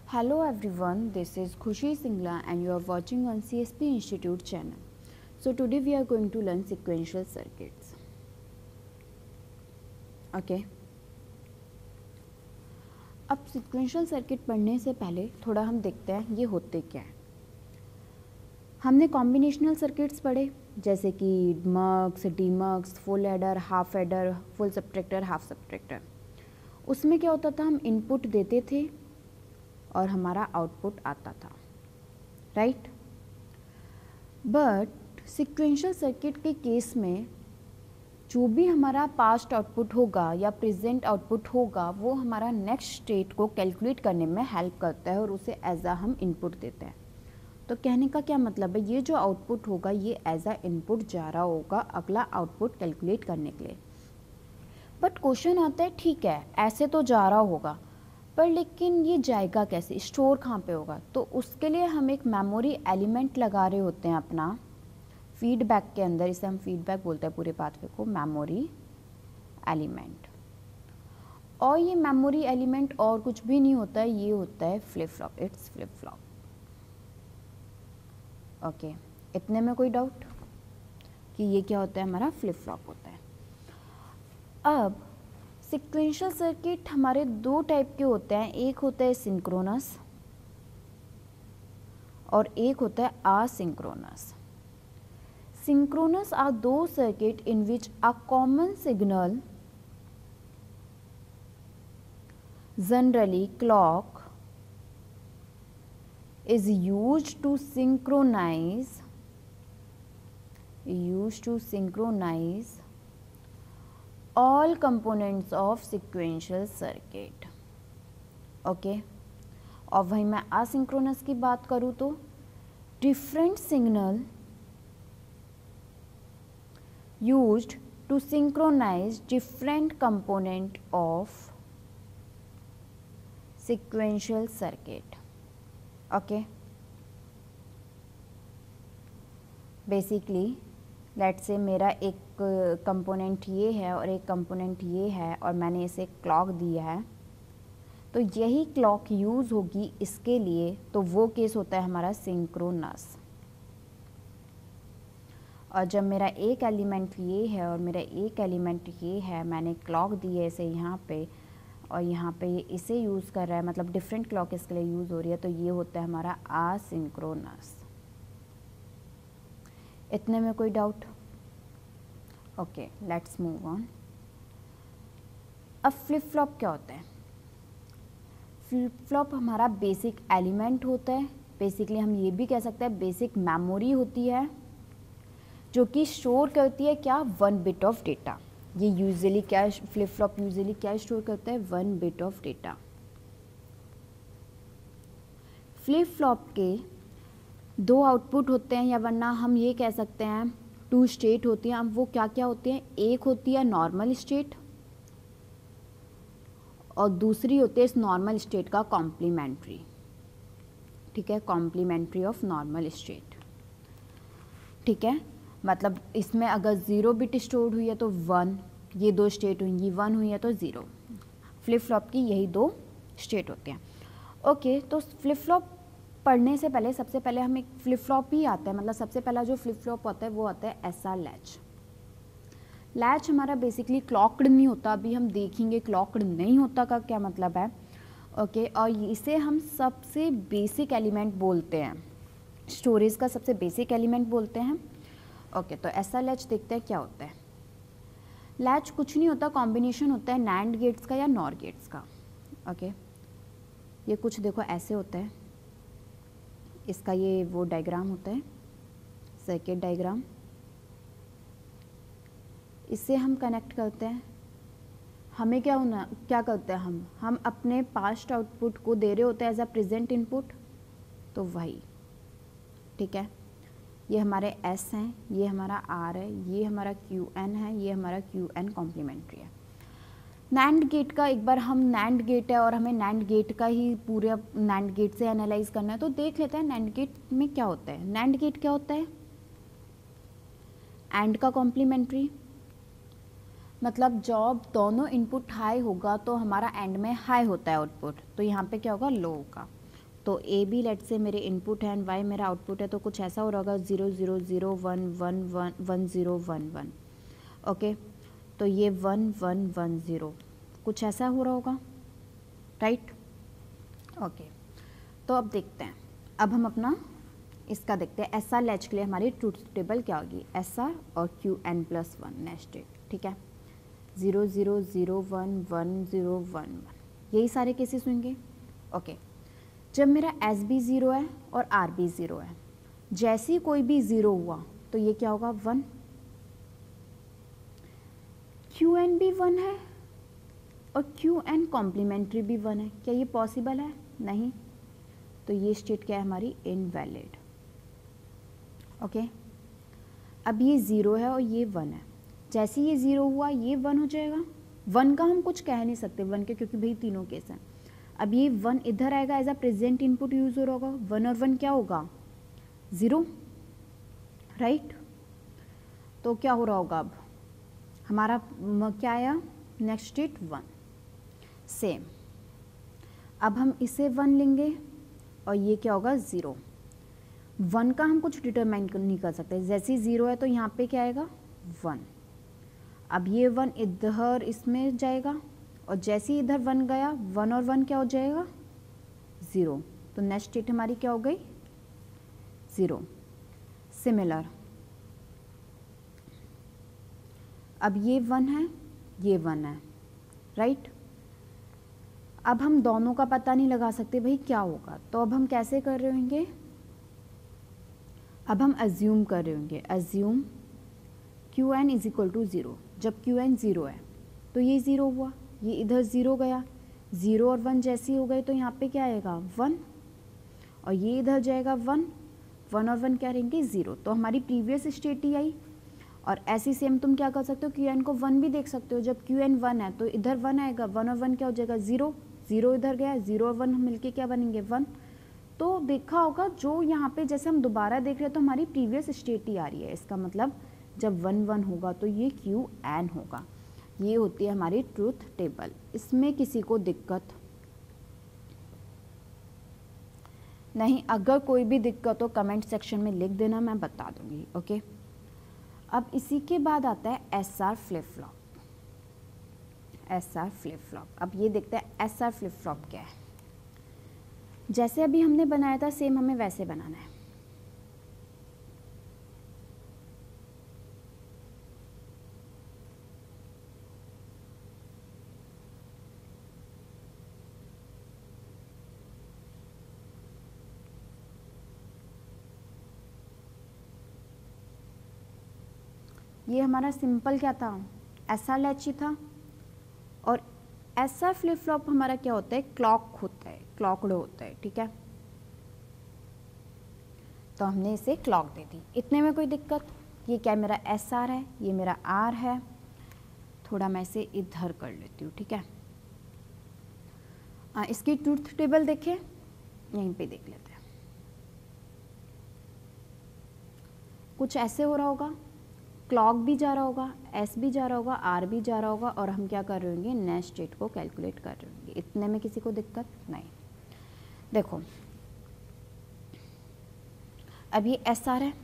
Hello everyone, this is Khushi Singla and you are watching on CSP Institute channel. So today we are going to learn sequential circuits. Okay. अब sequential circuit पढ़ने से पहले थोड़ा हम देखते हैं ये होते क्या है. हमने कॉम्बिनेशनल सर्किट्स पढ़े जैसे कि mux, demux, full adder, half adder, full subtractor, half subtractor. उसमें क्या होता था, हम इनपुट देते थे और हमारा आउटपुट आता था, राइट. बट सीक्वेंशियल सर्किट के केस में जो भी हमारा पास्ट आउटपुट होगा या प्रेजेंट आउटपुट होगा वो हमारा नेक्स्ट स्टेट को कैलकुलेट करने में हेल्प करता है और उसे एज अ हम इनपुट देते हैं. तो कहने का क्या मतलब है, ये जो आउटपुट होगा ये एज अ इनपुट जा रहा होगा अगला आउटपुट कैलकुलेट करने के लिए. बट क्वेश्चन आता है, ठीक है ऐसे तो जा रहा होगा पर लेकिन ये जाएगा कैसे, स्टोर कहाँ पे होगा. तो उसके लिए हम एक मेमोरी एलिमेंट लगा रहे होते हैं अपना फीडबैक के अंदर. इसे हम फीडबैक बोलते हैं पूरे पाथवे को, मेमोरी एलिमेंट. और ये मेमोरी एलिमेंट और कुछ भी नहीं होता है, ये होता है flip flop. It's flip flop. Okay, इतने में कोई डाउट कि ये क्या होता है, हमारा फ्लिप फ्लॉप होता है. अब सीक्वेंशियल सर्किट हमारे दो टाइप के होते हैं, एक होता है सिंक्रोनस और एक होता है आसिंक्रोनस. सिंक्रोनस आर दो circuit in which a common signal, generally clock, is used to synchronize all components of sequential circuit. Okay. और वहीं मैं asynchronous की बात करूँ तो different signal used to synchronize different component of sequential circuit. Okay. Basically let's say मेरा एक component ये है और एक कंपोनेंट ये है और मैंने इसे क्लॉक दिया है, तो यही क्लॉक यूज़ होगी इसके लिए, तो वो केस होता है हमारा सिंक्रोनस. और जब मेरा एक एलिमेंट ये है और मेरा एक एलिमेंट ये है, मैंने क्लॉक दी है इसे यहाँ पे और यहाँ पे ये इसे यूज़ कर रहा है, मतलब डिफरेंट क्लॉक इसके लिए यूज़ हो रही है, तो ये होता है हमारा आसिंक्रोनस. इतने में कोई doubt. Okay, let's move on. अब फ्लिप फ्लॉप क्या होता है. फ्लिप फ्लॉप हमारा बेसिक एलिमेंट होता है. बेसिकली हम ये भी कह सकते हैं बेसिक मेमोरी होती है जो कि स्टोर करती है क्या, 1 बिट ऑफ डेटा. ये यूजुअली क्या, फ्लिप फ्लॉप यूजुअली क्या स्टोर करता है, 1 bit of data. Flip flop के दो आउटपुट होते हैं, या वरना हम ये कह सकते हैं 2 स्टेट होती हैं. अब वो क्या क्या होती हैं, एक होती है नॉर्मल स्टेट और दूसरी होती है इस नॉर्मल स्टेट का कॉम्प्लीमेंट्री. ठीक है, कॉम्प्लीमेंट्री ऑफ नॉर्मल स्टेट. ठीक है, मतलब इसमें अगर 0 बिट स्टोर हुई है तो 1, ये दो स्टेट हुई, 1 हुई है तो 0. फ्लिप फ्लॉप की यही दो स्टेट होते हैं. ओके, तो फ्लिप फ्लॉप पढ़ने से पहले सबसे पहले हम एक फ्लिप फ्लॉप ही आता है, मतलब सबसे पहला जो फ्लिप फ्लॉप होता है वो आता है एसआर लैच. लैच हमारा बेसिकली क्लॉक्ड नहीं होता, अभी हम देखेंगे क्लॉक्ड नहीं होता का क्या मतलब है. ओके, और इसे हम सबसे बेसिक एलिमेंट बोलते हैं, स्टोरेज का सबसे बेसिक एलिमेंट बोलते हैं. ओके, तो ऐसा लैच देखते हैं क्या होता है. लैच कुछ नहीं होता, कॉम्बिनेशन होता है नैंड गेट्स का या नॉर गेट्स का. ओके, ये कुछ देखो ऐसे होता है, इसका ये वो डायग्राम होता है, सर्किट डायग्राम. इससे हम कनेक्ट करते हैं. हमें क्या करते हैं, हम अपने पास्ट आउटपुट को दे रहे होते हैं एज अ प्रेजेंट इनपुट, तो वही. ठीक है, ये हमारे S हैं, ये हमारा R है, ये हमारा QN है, ये हमारा QN कॉम्प्लीमेंट्री है. नैंड गेट का एक बार हम नैंड गेट है और हमें नैंड गेट का ही पूरे नैंड गेट से एनालाइज करना है, तो देख लेते हैं नैंड गेट में क्या होता है. नैंड गेट क्या होता है, एंड का कॉम्प्लीमेंट्री. मतलब जब दोनों इनपुट हाई होगा तो हमारा एंड में हाई होता है आउटपुट, तो यहाँ पे क्या होगा, लो होगा. तो ए बी लेट से मेरे इनपुट है एंड वाई मेरा आउटपुट है, तो कुछ ऐसा हो रहा होगा 0 0 0 1 1 1 1 0 1 1। ओके, तो ये 1 1 1 0 कुछ ऐसा हो रहा होगा, राइट। ओके, तो अब देखते हैं, अब हम अपना इसका देखते हैं एस आर लैच के लिए हमारी ट्रूथ टेबल क्या होगी, एस आर और Q N plus one nested, ठीक है। 0 0 0 1 1 0 1 1 यही सारे केसेस होंगे। ओके, जब मेरा एस बी ज़ीरो है और आर बी ज़ीरो है, जैसे ही कोई भी ज़ीरो हुआ तो ये क्या होगा 1, क्यू एन भी 1 है और क्यू एन कॉम्प्लीमेंट्री भी 1 है, क्या ये पॉसिबल है, नहीं, तो ये स्टेट क्या है हमारी इनवैलिड। ओके, अब ये 0 है और ये 1 है, जैसे ये 0 हुआ ये 1 हो जाएगा, 1 का हम कुछ कह नहीं सकते 1 के, क्योंकि भाई तीनों केस हैं। अब ये 1 इधर आएगा, as a present input use हो रहा होगा, 1 और 1 क्या होगा 0, राइट। तो क्या हो रहा होगा, अब हमारा क्या आया नेक्स्ट स्टेट 1, सेम। अब हम इसे 1 लेंगे और ये क्या होगा 0, 1 का हम कुछ डिटरमाइन नहीं कर सकते, जैसे ही 0 है तो यहाँ पे क्या आएगा 1। अब ये 1 इधर इसमें जाएगा और जैसे ही इधर 1 गया, 1 और 1 क्या हो जाएगा 0, तो नेक्स्ट स्टेट हमारी क्या हो गई 0। सिमिलर, अब ये 1 है ये 1 है, राइट। अब हम दोनों का पता नहीं लगा सकते भाई क्या होगा, तो अब हम कैसे कर रहे होंगे, अब हम अज्यूम कर रहे होंगे, assume Q N is equal to 0। जब क्यू एन 0 है तो ये 0 हुआ, ये इधर 0 गया, 0 और 1 जैसे हो गए तो यहाँ पे क्या आएगा 1 और ये इधर जाएगा 1, 1 और 1 क्या रहेंगे 0, तो हमारी प्रीवियस स्टेट ही आई। और ऐसी सेम तुम क्या कर सकते हो, क्यू एन को 1 भी देख सकते हो, जब क्यू एन 1 है तो इधर 1 आएगा, 1 और 1 क्या हो जाएगा 0, 0 इधर गया, 0 और 1 मिलके क्या बनेंगे 1। तो देखा होगा जो यहाँ पे जैसे हम दोबारा देख रहे हैं तो हमारी प्रीवियस स्टेट ही आ रही है, इसका मतलब जब 1 1 होगा तो ये क्यू एन होगा। ये होती है हमारी ट्रूथ टेबल, इसमें किसी को दिक्कत नहीं, अगर कोई भी दिक्कत हो कमेंट सेक्शन में लिख देना, मैं बता दूंगी। ओके, अब इसी के बाद आता है S R flip flop. S R flip flop, अब ये देखते हैं एस आर फ्लिप फ्लॉप क्या है। जैसे अभी हमने बनाया था सेम हमें वैसे बनाना है। ये हमारा सिंपल क्या था, एस आर लैच ही था, और एस आर फ्लिप फ्लॉप हमारा क्या होता है, क्लॉक होता है, क्लॉकड होता है, ठीक है। तो हमने इसे क्लॉक दे दी, इतने में कोई दिक्कत। ये क्या मेरा एस आर है, ये मेरा आर है, थोड़ा मैं इसे इधर कर लेती हूँ, ठीक है। इसकी ट्रूथ टेबल देखें, यहीं पे देख लेते हैं। कुछ ऐसे हो रहा होगा, क्लॉक भी जा रहा होगा, एस भी जा रहा होगा, आर भी जा रहा होगा, और हम क्या कर रहे होंगे नेक्स्ट स्टेट को कैलकुलेट कर रहे होंगे। इतने में किसी को दिक्कत नहीं। देखो अब ये एस आर है,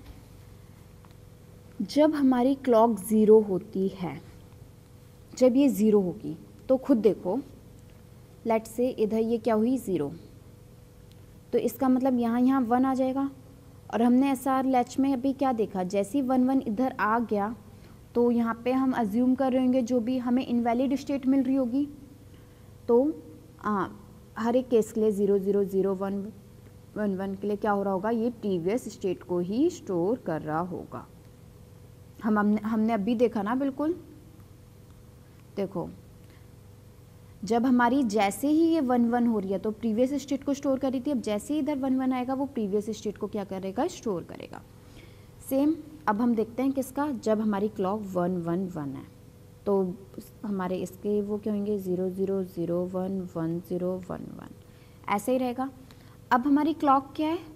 जब हमारी क्लॉक 0 होती है, जब ये 0 होगी तो खुद देखो, लेट से इधर ये क्या हुई 0, तो इसका मतलब यहाँ 1 आ जाएगा। और हमने एस आर लैच में अभी क्या देखा, जैसे ही 1 1 इधर आ गया तो यहाँ पे हम अज्यूम कर रहे होंगे जो भी हमें इनवैलिड स्टेट मिल रही होगी, तो हर एक केस के लिए 0 0 0 1 1 1 के लिए क्या हो रहा होगा, ये प्रीवियस स्टेट को ही स्टोर कर रहा होगा। हमने अभी देखा ना, बिल्कुल देखो, जब हमारी जैसे ही ये 1 1 हो रही है तो प्रीवियस स्टेट को स्टोर कर रही थी, अब जैसे ही इधर 1 1 आएगा वो प्रीवियस स्टेट को क्या करेगा, स्टोर करेगा। सेम अब हम देखते हैं किसका, जब हमारी क्लॉक 1 1 1 है तो हमारे इसके वो क्या होंगे 0 0 0 1 1 0 1 1, ऐसे ही रहेगा। अब हमारी क्लॉक क्या है,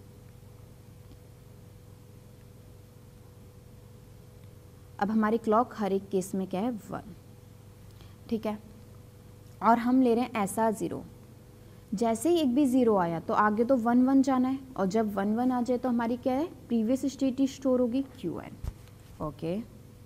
अब हमारी क्लॉक हर एक केस में क्या है 1, ठीक है। और हम ले रहे हैं एस आर 0, जैसे ही एक भी ज़ीरो आया तो आगे तो 1 1 जाना है, और जब 1 1 आ जाए तो हमारी क्या है, प्रीवियस स्टेट ही स्टोर होगी Qn। ओके,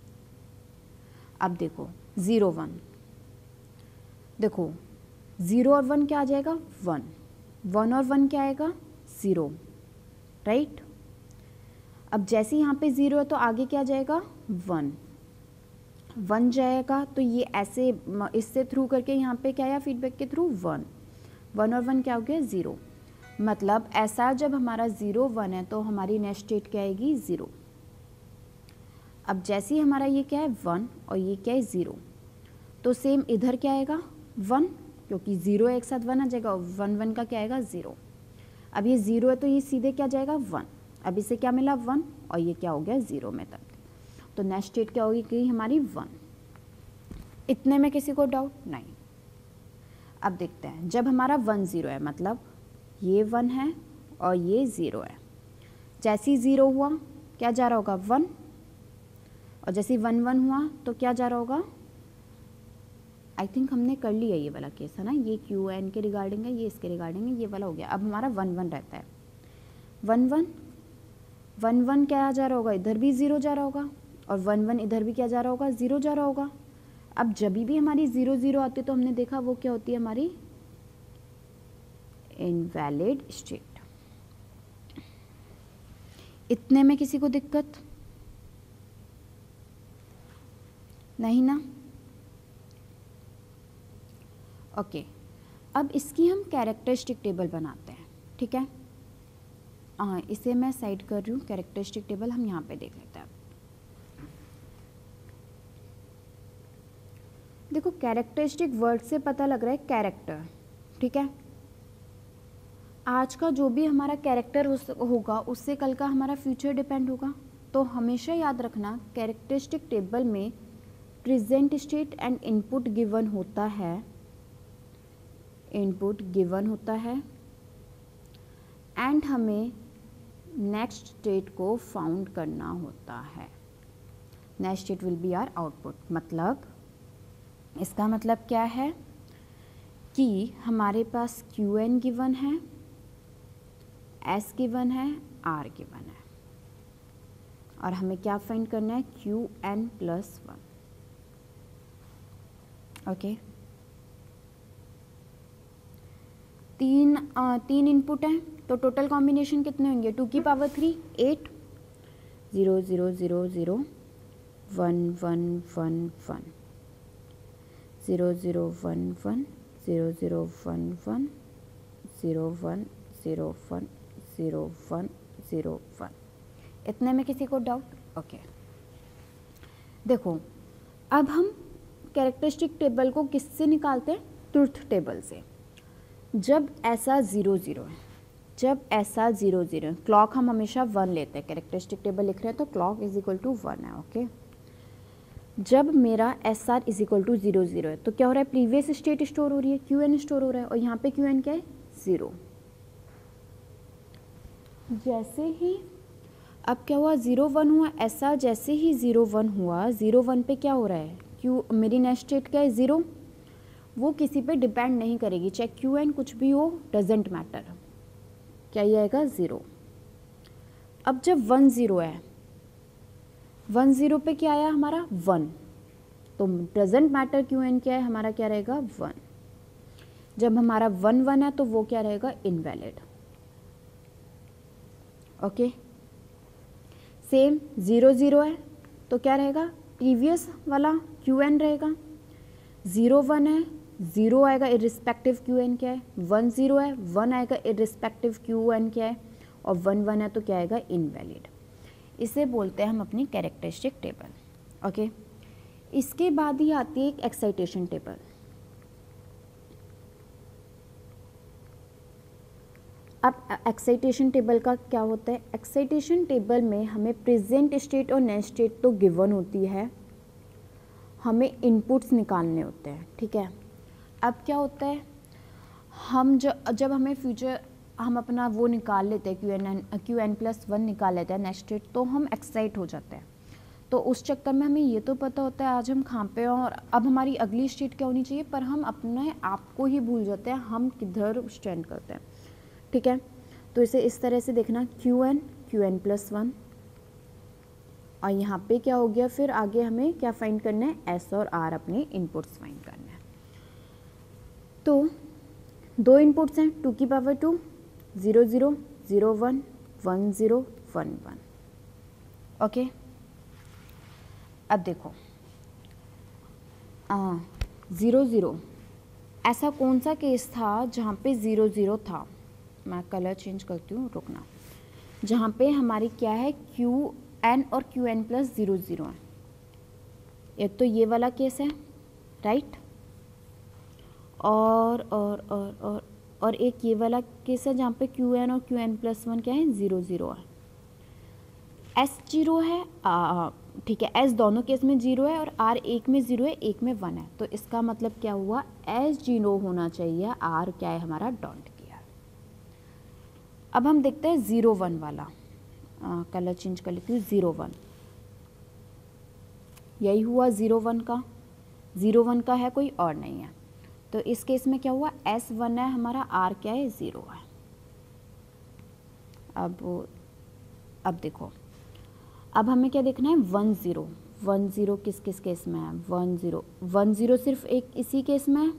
अब देखो 0 1, देखो 0 और 1 क्या आ जाएगा, 1, 1 और 1 क्या आएगा, 0, राइट। अब जैसे यहाँ पे 0 है तो आगे क्या जाएगा, 1, 1 जाएगा, तो ये ऐसे इससे थ्रू करके यहाँ पे क्या आया, फीडबैक के थ्रू 1, 1 और 1 क्या हो गया, 0। मतलब ऐसा जब हमारा 0 1 है तो हमारी नेक्स्ट स्टेट क्या आएगी, 0। अब जैसे ही हमारा ये क्या है 1 और ये क्या है 0, तो सेम इधर क्या आएगा 1, क्योंकि 0 एक साथ 1 आ जाएगा, और 1 1 का क्या आएगा 0। अब ये 0 है तो ये सीधे क्या जाएगा 1, अब इसे क्या मिला 1, और ये क्या हो गया 0 में तब, तो नेक्स्ट स्टेट क्या होगी कि हमारी 1। इतने में किसी को डाउट नहीं। अब देखते हैं, जब हमारा 1 0 है, मतलब ये 1 है और ये 0 है, जैसे ही 0 हुआ क्या जा रहा होगा 1, और जैसे ही 1 1 हुआ तो क्या जा रहा होगा, आई थिंक हमने कर लिया ये वाला केस है ना, ये Qn के रिगार्डिंग है, ये इसके रिगार्डिंग है, ये वाला हो गया। अब हमारा 1 1 रहता है, 1 1 1 1 क्या जा रहा होगा, इधर भी 0 जा रहा होगा, और 1 1 इधर भी क्या जा रहा होगा, 0 जा रहा होगा। अब जब भी हमारी 0 0 आती है तो हमने देखा वो क्या होती है, हमारी इनवैलिड स्टेट। इतने में किसी को दिक्कत नहीं ना? ओके, अब इसकी हम कैरेक्टरिस्टिक टेबल बनाते हैं, ठीक है। हाँ, इसे मैं साइड कर रही हूँ, कैरेक्टरिस्टिक टेबल हम यहाँ पे देख लेते हैं। देखो कैरेक्टरिस्टिक वर्ड से पता लग रहा है कैरेक्टर, ठीक है। आज का जो भी हमारा कैरेक्टर होगा उससे कल का हमारा फ्यूचर डिपेंड होगा। तो हमेशा याद रखना कैरेक्टरिस्टिक टेबल में present state and input given होता है, इनपुट गिवन होता है, एंड हमें नेक्स्ट स्टेट को फाउंड करना होता है। Next state will be our output. मतलब इसका मतलब क्या है कि हमारे पास Qn गिवन है, S गिवन है, R गिवन है, और हमें क्या फाइंड करना है, Qn+1। ओके, तीन इनपुट हैं तो टोटल कॉम्बिनेशन कितने होंगे, 2 की पावर 3 8, 0 0 0 0 1 1 1 1, 0 0 1 1 0 0 1 1 0 1 0 1 0 1 0 1। इतने में किसी को डाउट? ओके, देखो अब हम कैरेक्टरिस्टिक टेबल को किससे निकालते हैं, ट्रुथ टेबल से। जब ऐसा 0 0 है, जब ऐसा 0 0 है, क्लॉक हम हमेशा 1 लेते हैं, कैरेक्टरिस्टिक टेबल लिख रहे हैं तो क्लॉक इज इक्वल टू 1 है। ओके, जब मेरा SR इज इक्वल टू 0 0 है तो क्या हो रहा है, प्रीवियस स्टेट स्टोर हो रही है, Qn स्टोर हो रहा है, और यहाँ पे Qn क्या है 0। जैसे ही अब क्या हुआ 0 1 हुआ, SR जैसे ही 0 1 हुआ, 0 1 पे क्या हो रहा है, मेरी नेक्स्ट स्टेट क्या है 0, वो किसी पे डिपेंड नहीं करेगी, चाहे Qn कुछ भी हो, डजेंट मैटर, क्या ये आएगा 0। अब जब 1 0 है, 1 0 पे क्या आया हमारा 1, तो डजेंट मैटर Qn क्या है, हमारा क्या रहेगा 1। जब हमारा 1 1 है तो वो क्या रहेगा, इनवैलिड। ओके, सेम 0 0 है तो क्या रहेगा, प्रीवियस वाला Qn रहेगा, 0 1 है 0 आएगा इर्रिस्पेक्टिव Qn क्या है, 1 0 है 1 आएगा इर्रिस्पेक्टिव Qn क्या है, और 1 1 है तो क्या आएगा, इनवैलिड। इसे बोलते हैं हम अपनी कैरेक्टरिस्टिक टेबल। ओके, इसके बाद ही आती है एक एक्साइटेशन टेबल। अब एक्साइटेशन टेबल का क्या होता है, एक्साइटेशन टेबल में हमें प्रेजेंट स्टेट और नेक्स्ट स्टेट तो गिवन होती है, हमें इनपुट्स निकालने होते हैं, ठीक है। अब क्या होता है, हम जब हमें फ्यूचर हम अपना वो निकाल लेते हैं Qn+1 निकाल लेते हैं नेक्स्ट स्टेट, तो हम एक्साइट हो जाते हैं। तो उस चक्कर में हमें ये तो पता होता है आज हम कहाँ पे हैं और अब हमारी अगली स्टेट क्या होनी चाहिए, पर हम अपने आप को ही भूल जाते हैं हम किधर स्टैंड करते हैं। ठीक है, तो इसे इस तरह से देखना, क्यू एन प्लस 1, और यहाँ पे क्या हो गया, फिर आगे हमें क्या फाइंड करना है, एस और आर अपने इनपुट्स फाइंड करना है। तो 2 इनपुट्स हैं, 2 की पावर 2, 0 0 0 1 1 0 1 1। ओके, अब देखो 0 0, ऐसा कौन सा केस था जहाँ पे 0 0 था, मैं कलर चेंज करती हूँ, रुकना, जहाँ पे हमारी क्या है, क्यू एन और क्यू एन प्लस 0 0 है। एक तो ये वाला केस है, राइट, और एक ये वाला केस है जहाँ पे क्यू एन और क्यू एन प्लस 1 क्या है, 0 0 है। एस 0 है, ठीक है, एस दोनों केस में 0 है और आर एक में 0 है, एक में 1 है, तो इसका मतलब क्या हुआ, एस 0 होना चाहिए, आर क्या है हमारा, डोंट केयर। अब हम देखते हैं 0 1 वाला, कलर चेंज कर लेती हूँ, 0 1, यही हुआ 0 1 का, 0 1 का है कोई और नहीं है, तो इस केस में क्या हुआ, एस 1 है हमारा, आर क्या है, 0 है। अब देखो, अब हमें क्या देखना है, 1 0 1 0 किस किस केस में है, 1 0 सिर्फ एक इसी केस में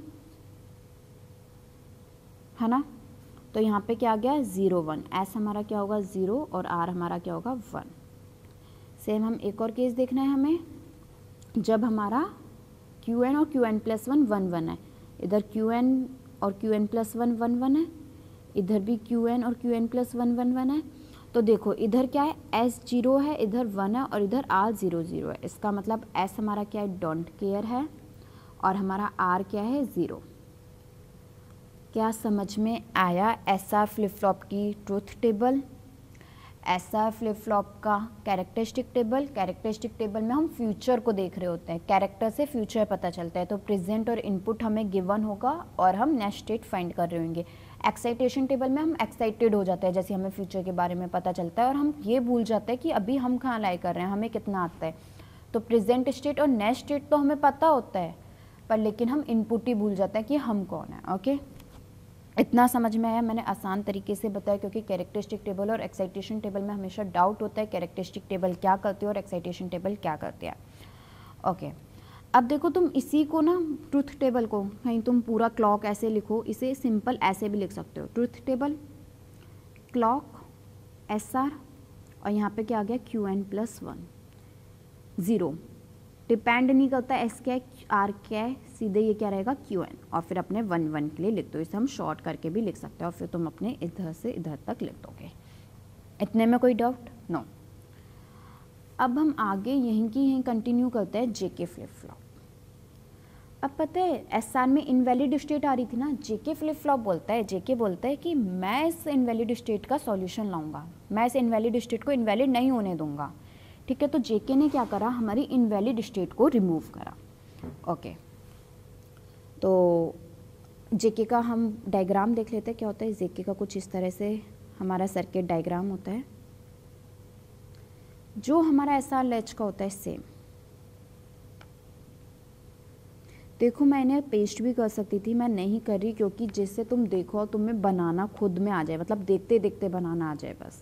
है ना, तो यहाँ पे क्या आ गया, 0 1, एस हमारा क्या होगा, 0 और आर हमारा क्या होगा, 1। सेम हम एक और केस देखना है हमें, जब हमारा क्यू एन और क्यू एन प्लस 1 1 1 है, इधर क्यू एन और क्यू एन प्लस 1 1 1 है, इधर भी क्यू एन और क्यू एन प्लस 1 1 1 है, तो देखो इधर क्या है, एस 0 है, इधर 1 है और इधर आर 0 0 है, इसका मतलब एस हमारा क्या है, डोंट केयर है, और हमारा आर क्या है, 0। क्या समझ में आया एस आर फ्लिप फ्लॉप की truth table, S R flip flop का कैरेक्टरिस्टिक टेबल। कैरेक्टरिस्टिक टेबल में हम फ्यूचर को देख रहे होते हैं, कैरेक्टर से फ्यूचर पता चलता है, तो प्रेजेंट और इनपुट हमें गिवन होगा और हम नेक्स्ट स्टेट फाइंड कर रहे होंगे। एक्साइटेशन टेबल में हम एक्साइटेड हो जाते हैं जैसे हमें फ्यूचर के बारे में पता चलता है, और हम ये भूल जाते हैं कि अभी हम कहाँ लाई कर रहे हैं, हमें कितना आता है। तो प्रेजेंट स्टेट और नेक्स्ट स्टेट तो हमें पता होता है, पर लेकिन हम इनपुट ही भूल जाते हैं कि हम कौन है। ओके, इतना समझ में आया, मैंने आसान तरीके से बताया, क्योंकि कैरेक्टरिस्टिक टेबल और एक्साइटेशन टेबल में हमेशा डाउट होता है, कैरेक्टरिस्टिक टेबल क्या करते हैं और एक्साइटेशन टेबल क्या करते हैं। ओके, अब देखो तुम इसी को ना, ट्रूथ टेबल को कहीं तुम पूरा क्लॉक ऐसे लिखो, इसे सिंपल ऐसे भी लिख सकते हो, truth table clock S R, और यहाँ पे क्या आ गया, क्यू एन प्लस 1 0, डिपेंड नहीं करता एस क्या है आर क्या है, सीधे ये क्या रहेगा, क्यू एन, और फिर अपने 1 1 के लिए लिख दो, इसे हम शॉर्ट करके भी लिख सकते हैं, और फिर तुम अपने इधर से इधर तक लिख दोगे। इतने में कोई डाउट, नो। अब हम आगे यहीं की यहीं कंटिन्यू करते हैं जेके फ्लिप फ्लॉप। अब पता है एस आर में इनवैलिड स्टेट आ रही थी ना, जेके फ्लिप फ्लॉप बोलता है, जेके बोलता है कि मैं इस इनवैलिड स्टेट का सॉल्यूशन लाऊंगा, मैं इस इनवैलिड स्टेट को इनवैलिड नहीं होने दूंगा। ठीक है, तो जेके ने क्या करा, हमारी इनवैलिड स्टेट को रिमूव करा। ओके, तो जेके का हम डायग्राम देख लेते हैं, क्या होता है जेके का, कुछ इस तरह से हमारा सर्किट डायग्राम होता है, जो हमारा एसआर लैच का होता है सेम। देखो मैंने पेस्ट भी कर सकती थी, मैं नहीं कर रही, क्योंकि जिससे तुम देखो तुम्हें बनाना खुद में आ जाए, मतलब देखते देखते बनाना आ जाए बस।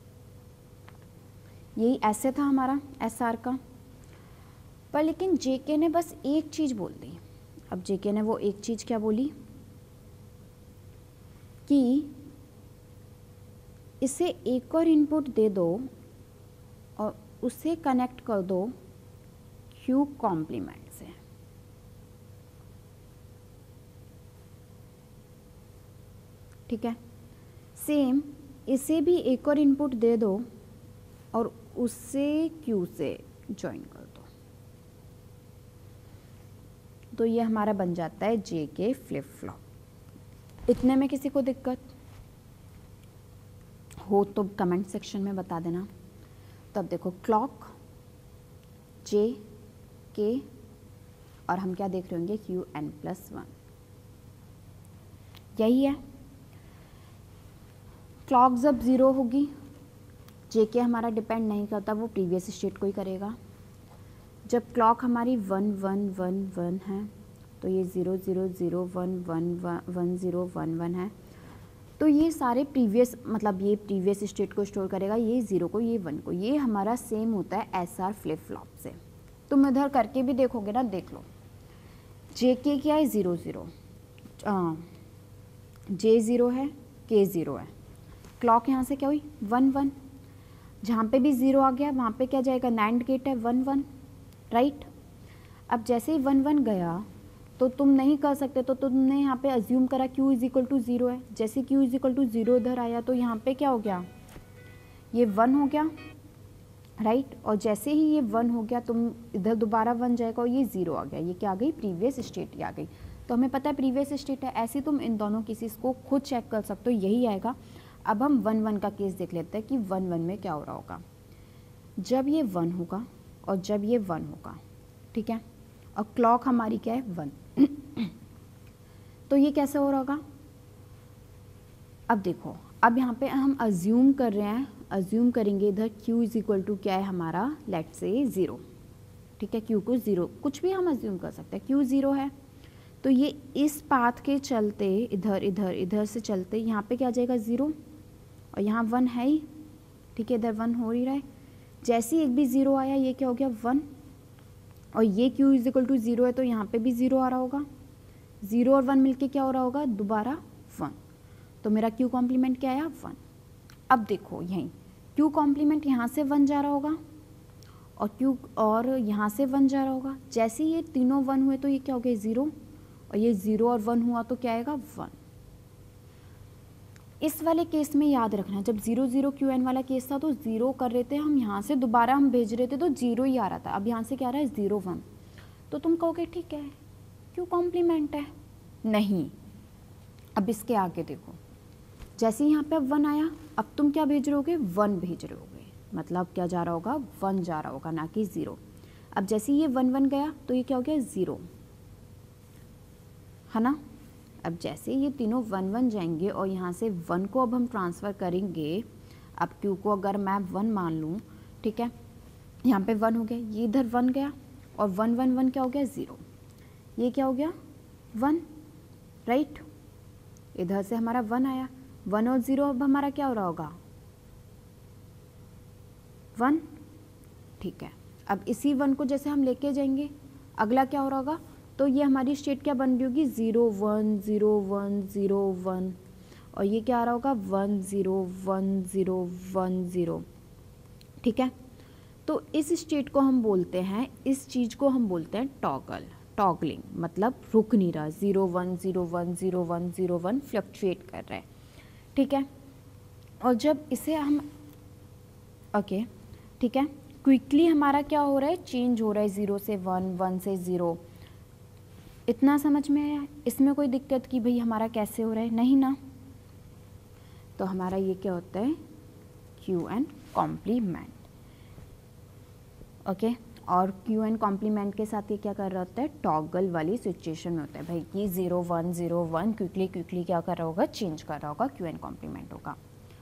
यही ऐसे था हमारा एसआर का, पर लेकिन जेके ने बस एक चीज़ बोल दी। अब जेके ने वो एक चीज़ क्या बोली कि इसे एक और इनपुट दे दो और उसे कनेक्ट कर दो क्यू कॉम्प्लीमेंट से। ठीक है, सेम इसे भी एक और इनपुट दे दो और उससे क्यू से ज्वाइन कर दो, तो ये हमारा बन जाता है जेके फ्लिप फ्लॉप। इतने में किसी को दिक्कत हो तो कमेंट सेक्शन में बता देना। तब देखो क्लॉक जे के और हम क्या देख रहे होंगे, क्यू एन प्लस 1, यही है। क्लॉक जब 0 होगी, जेके हमारा डिपेंड नहीं करता, वो प्रीवियस स्टेट को ही करेगा। जब क्लॉक हमारी 1 1 1 1 है तो ये 0 0 0 1 1 1 0 1 1 है, तो ये सारे प्रीवियस मतलब ये प्रीवियस स्टेट को स्टोर करेगा, ये 0 को ये 1 को। ये हमारा सेम होता है SR फ्लिप फ्लॉप से। तुम इधर करके भी देखोगे ना, देख लो JK क्या है 0 0, J 0 है, K 0 है, क्लॉक यहाँ से क्या हुई 1 1, जहाँ पे भी 0 आ गया वहाँ पे क्या जाएगा, NAND गेट है 1 1, राइट। अब जैसे ही 1 1 गया तो तुम नहीं कर सकते, तो तुमने यहाँ पे अज्यूम करा Q इज इक्वल टू 0 है। जैसे Q इज इक्वल टू 0 इधर आया तो यहाँ पे क्या हो गया, ये 1 हो गया, राइट। और जैसे ही ये 1 हो गया तुम इधर दोबारा 1 जाएगा और ये 0 आ गया, ये क्या आ गई, प्रीवियस स्टेट ही आ गई। तो हमें पता है प्रीवियस स्टेट है, ऐसे तुम इन दोनों केसेस को खुद चेक कर सकते हो, यही आएगा। अब हम 1 1 का केस देख लेते हैं कि 1 1 में क्या हो रहा होगा। जब ये 1 होगा और जब ये 1 होगा, ठीक है, और क्लॉक हमारी क्या है 1 तो ये कैसे हो रहा होगा। अब देखो, अब यहाँ पे हम अज्यूम कर रहे हैं, अज्यूम करेंगे इधर Q इज इक्वल टू क्या है हमारा, लेट्स से 0, ठीक है, Q को 0, कुछ भी हम अज्यूम कर सकते हैं, Q 0 है। तो ये इस पाथ के चलते इधर इधर इधर से चलते यहाँ पे क्या आ जाएगा 0, और यहाँ 1 है ही, ठीक है, इधर 1 हो ही रहा है। जैसे ही एक भी 0 आया ये क्या हो गया 1, और ये Q इज इक्वल टू 0 है तो यहाँ पे भी 0 आ रहा होगा, 0 और 1 मिलके क्या हो रहा होगा, दोबारा 1, तो मेरा Q कॉम्प्लीमेंट क्या आया 1। अब देखो यहीं Q कॉम्प्लीमेंट यहाँ से 1 जा रहा होगा और Q और यहाँ से 1 जा रहा होगा। जैसे ये तीनों 1 हुए तो ये क्या हो गया 0, और ये 0 और 1 हुआ तो क्या आएगा 1। इस वाले केस में याद रखना, जब 0 0 QN वाला केस था तो 0 कर रहे थे हम, यहाँ से दोबारा हम भेज रहे थे तो 0 ही आ रहा था। अब यहाँ से क्या आ रहा है 0 1, तो तुम कहोगे ठीक है Q कॉम्प्लीमेंट है, नहीं। अब इसके आगे देखो, जैसे यहाँ पे 1 आया, अब तुम क्या भेज रहे होगे 1 भेज रहे होगे, मतलब क्या जा रहा होगा 1 जा रहा होगा, ना कि 0। अब जैसे ये 1 1 गया तो ये क्या हो गया 0, है ना। अब जैसे ये तीनों 1 1 जाएंगे और यहाँ से 1 को अब हम ट्रांसफ़र करेंगे, अब Q को अगर मैं 1 मान लूँ, ठीक है, यहाँ पे 1 हो गया, ये इधर 1 गया और 1 1 1 क्या हो गया 0, ये क्या हो गया 1, राइट। इधर से हमारा 1 आया, 1 और 0 अब हमारा क्या हो रहा होगा 1, ठीक है। अब इसी 1 को जैसे हम लेके जाएंगे, अगला क्या हो रहा होगा, तो ये हमारी स्टेट क्या बन रही होगी 0 1 0 1 0 1, और ये क्या आ रहा होगा 1 0 1 0 1 0, ठीक है। तो इस स्टेट को हम बोलते हैं, इस चीज़ को हम बोलते हैं टॉगल, टॉगलिंग, मतलब रुक नहीं रहा, 0 1 0 1 0 1 0 1 फ्लक्चुएट कर रहा है, ठीक है। और जब इसे हम ओके, ठीक है, क्विकली हमारा क्या हो रहा है, चेंज हो रहा है 0 से 1 1 से 0, इतना समझ में आया। इसमें कोई दिक्कत कि भाई हमारा कैसे हो रहा है, नहीं ना। तो हमारा ये क्या होता है QN कॉम्प्लीमेंट, ओके। और QN कॉम्प्लीमेंट के साथ ये क्या कर रहा होता है, टॉगल वाली सिचुएशन में होता है भाई कि 0 1 0 1 क्विकली क्या कर रहा होगा, चेंज कर रहा होगा, QN कॉम्प्लीमेंट होगा।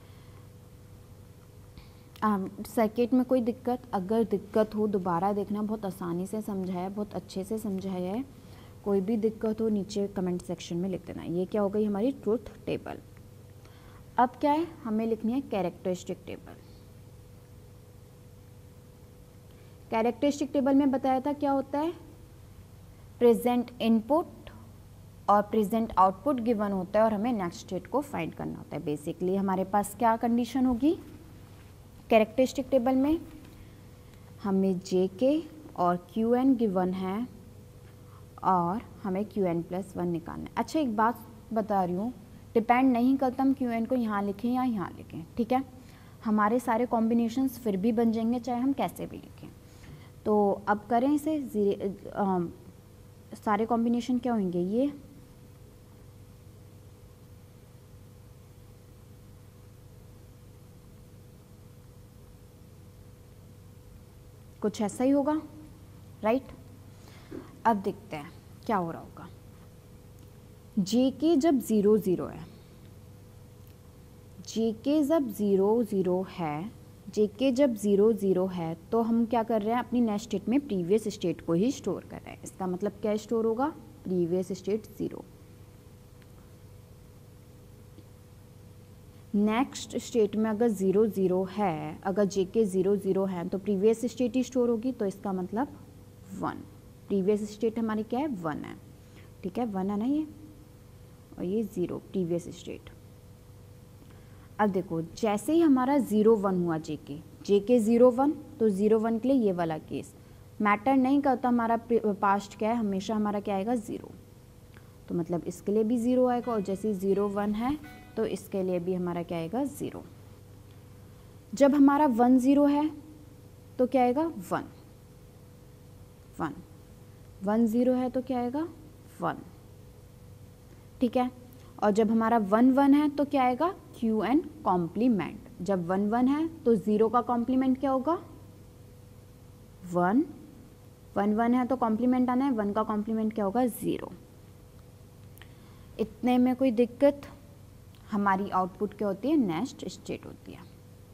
सर्किट में कोई दिक्कत, अगर दिक्कत हो दोबारा देखना, बहुत आसानी से समझाया, बहुत अच्छे से समझाया है। कोई भी दिक्कत हो नीचे कमेंट सेक्शन में लिख देना। ये क्या हो गई हमारी ट्रुथ टेबल। अब क्या है, हमें लिखनी है कैरेक्टरिस्टिक टेबल। कैरेक्टरिस्टिक टेबल में बताया था क्या होता है, प्रेजेंट इनपुट और प्रेजेंट आउटपुट गिवन होता है और हमें नेक्स्ट स्टेट को फाइंड करना होता है। बेसिकली हमारे पास क्या कंडीशन होगी कैरेक्टरिस्टिक टेबल में, हमें JK और QN गिवन है और हमें QN+1 निकालना है। अच्छा एक बात बता रही हूँ, डिपेंड नहीं करता हम QN को यहाँ लिखें या यहाँ लिखें, ठीक है, हमारे सारे कॉम्बिनेशंस फिर भी बन जाएंगे चाहे हम कैसे भी लिखें। तो अब करें इसे, सारे कॉम्बिनेशन क्या होंगे, ये कुछ ऐसा ही होगा, राइट। अब देखते हैं क्या हो रहा होगा। JK जब 0 0 है, JK जब 0 0 है, जेके जब 0 0 है तो हम क्या कर रहे हैं, अपनी नेक्स्ट स्टेट में प्रीवियस स्टेट को ही स्टोर कर रहे हैं। इसका मतलब क्या स्टोर होगा, प्रीवियस स्टेट 0। नेक्स्ट स्टेट में अगर 0 0 है, अगर जेके 0 0 है तो प्रीवियस स्टेट ही स्टोर होगी, तो इसका मतलब 1। प्रीवियस स्टेट हमारी क्या है, 1 है, ठीक है, 1 है ना ये, और ये 0 प्रीवियस स्टेट। अब देखो जैसे ही हमारा 0 1 हुआ जेके 0 1, तो 0 1 के लिए ये वाला केस मैटर नहीं करता हमारा पास्ट क्या है, हमेशा हमारा क्या आएगा 0। तो मतलब इसके लिए भी 0 आएगा, और जैसे 0 1 है तो इसके लिए भी हमारा क्या आएगा 0। जब हमारा 1 0 है तो क्या आएगा 1 1, 1 0 है तो क्या आएगा 1, ठीक है। और जब हमारा 1 1 है तो क्या आएगा क्यू एन कॉम्प्लीमेंट। जब 1 1 है तो 0 का कॉम्प्लीमेंट क्या होगा 1, 1 1 है तो कॉम्प्लीमेंट आना है, 1 का कॉम्प्लीमेंट क्या होगा 0। इतने में कोई दिक्कत, हमारी आउटपुट क्या होती है, नेक्स्ट स्टेट होती है।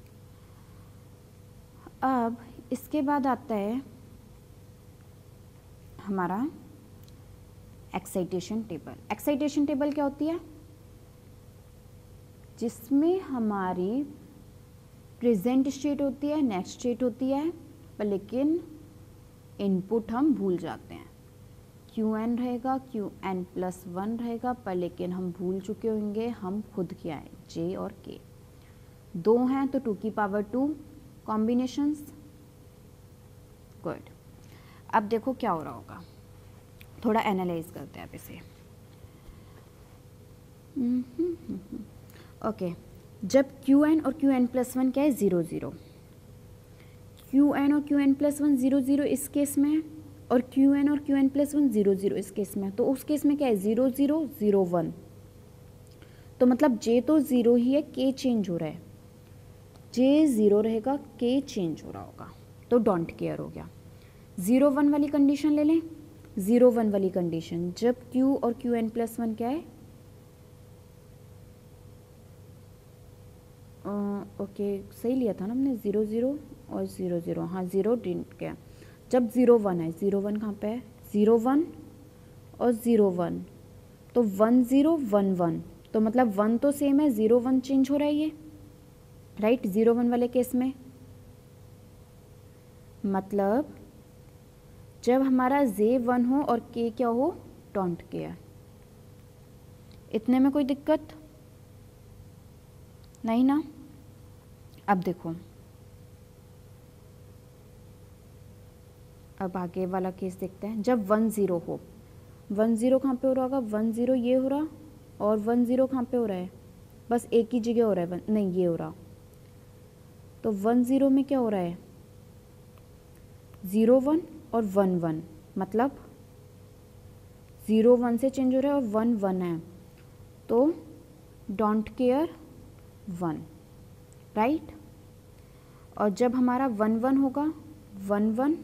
अब इसके बाद आता है हमारा एक्साइटेशन टेबल। एक्साइटेशन टेबल क्या होती है, जिसमें हमारी प्रेजेंट स्टेट होती है, नेक्स्ट स्टेट होती है, पर लेकिन इनपुट हम भूल जाते हैं। क्यू एन रहेगा, क्यू एन प्लस 1 रहेगा, पर लेकिन हम भूल चुके होंगे हम खुद क्या है, जे और के। 2 हैं तो 2 की पावर 2 कॉम्बिनेशंस, गुड। अब देखो क्या हो रहा होगा, थोड़ा एनालाइज करते हैं आप इसे। ओके, जब क्यू एन और क्यू एन प्लस 1 क्या है 0 0, क्यू एन और क्यू एन प्लस 1 0 0 इस केस में, और क्यू एन और क्यू एन प्लस 1 0 0 इस केस में, तो उस केस में क्या है 0 0 0 1, तो मतलब जे तो 0 ही है, के चेंज हो रहा है, जे 0 रहेगा, के चेंज हो रहा होगा, तो डोंट केयर हो गया। 0 1 वाली कंडीशन ले लें, 0 1 वाली कंडीशन जब q और क्यू एन प्लस 1 क्या है, ओके सही लिया था ना हमने, 0 0 और 0 0, हाँ 0 डिंट क्या, जब 0 1 है, 0 1 कहाँ पे है 0 1 और 0 1, तो 1 0 1 1, तो मतलब 1 तो सेम है, 0 1 चेंज हो रहा है ये, राइट 0 1 वाले केस में। मतलब जब हमारा जे 1 हो और के क्या हो, डोंट केयर। इतने में कोई दिक्कत नहीं ना। अब देखो, अब आगे वाला केस देखते हैं। जब 1 0 हो, 1 0 कहाँ पे हो रहा होगा, 1 0 ये हो रहा, और 1 0 कहाँ पे हो रहा है, बस एक ही जगह हो रहा है, नहीं ये हो रहा, तो 1 0 में क्या हो रहा है 0 1 और 1 1, मतलब 0 1 से चेंज हो रहा है और 1 1 है, तो डोंट केयर 1, राइट। और जब हमारा 1 1 होगा, 1 1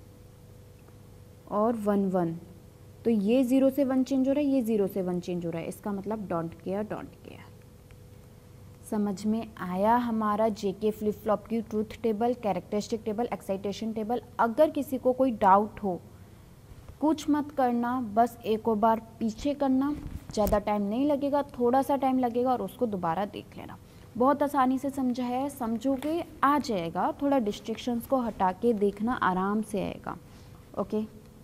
और 1 1, तो ये 0 से 1 चेंज हो रहा है, ये 0 से 1 चेंज हो रहा है, इसका मतलब डोंट केयर डोंट केयर। समझ में आया हमारा जेके फ्लिप फ्लॉप की truth table, characteristic table, excitation table. अगर किसी को कोई डाउट हो, कुछ मत करना, बस एक और बार पीछे करना, ज़्यादा टाइम नहीं लगेगा, थोड़ा सा टाइम लगेगा, और उसको दोबारा देख लेना। बहुत आसानी से समझा है, समझोगे आ जाएगा, थोड़ा डिस्ट्रैक्शंस को हटा के देखना, आराम से आएगा, ओके।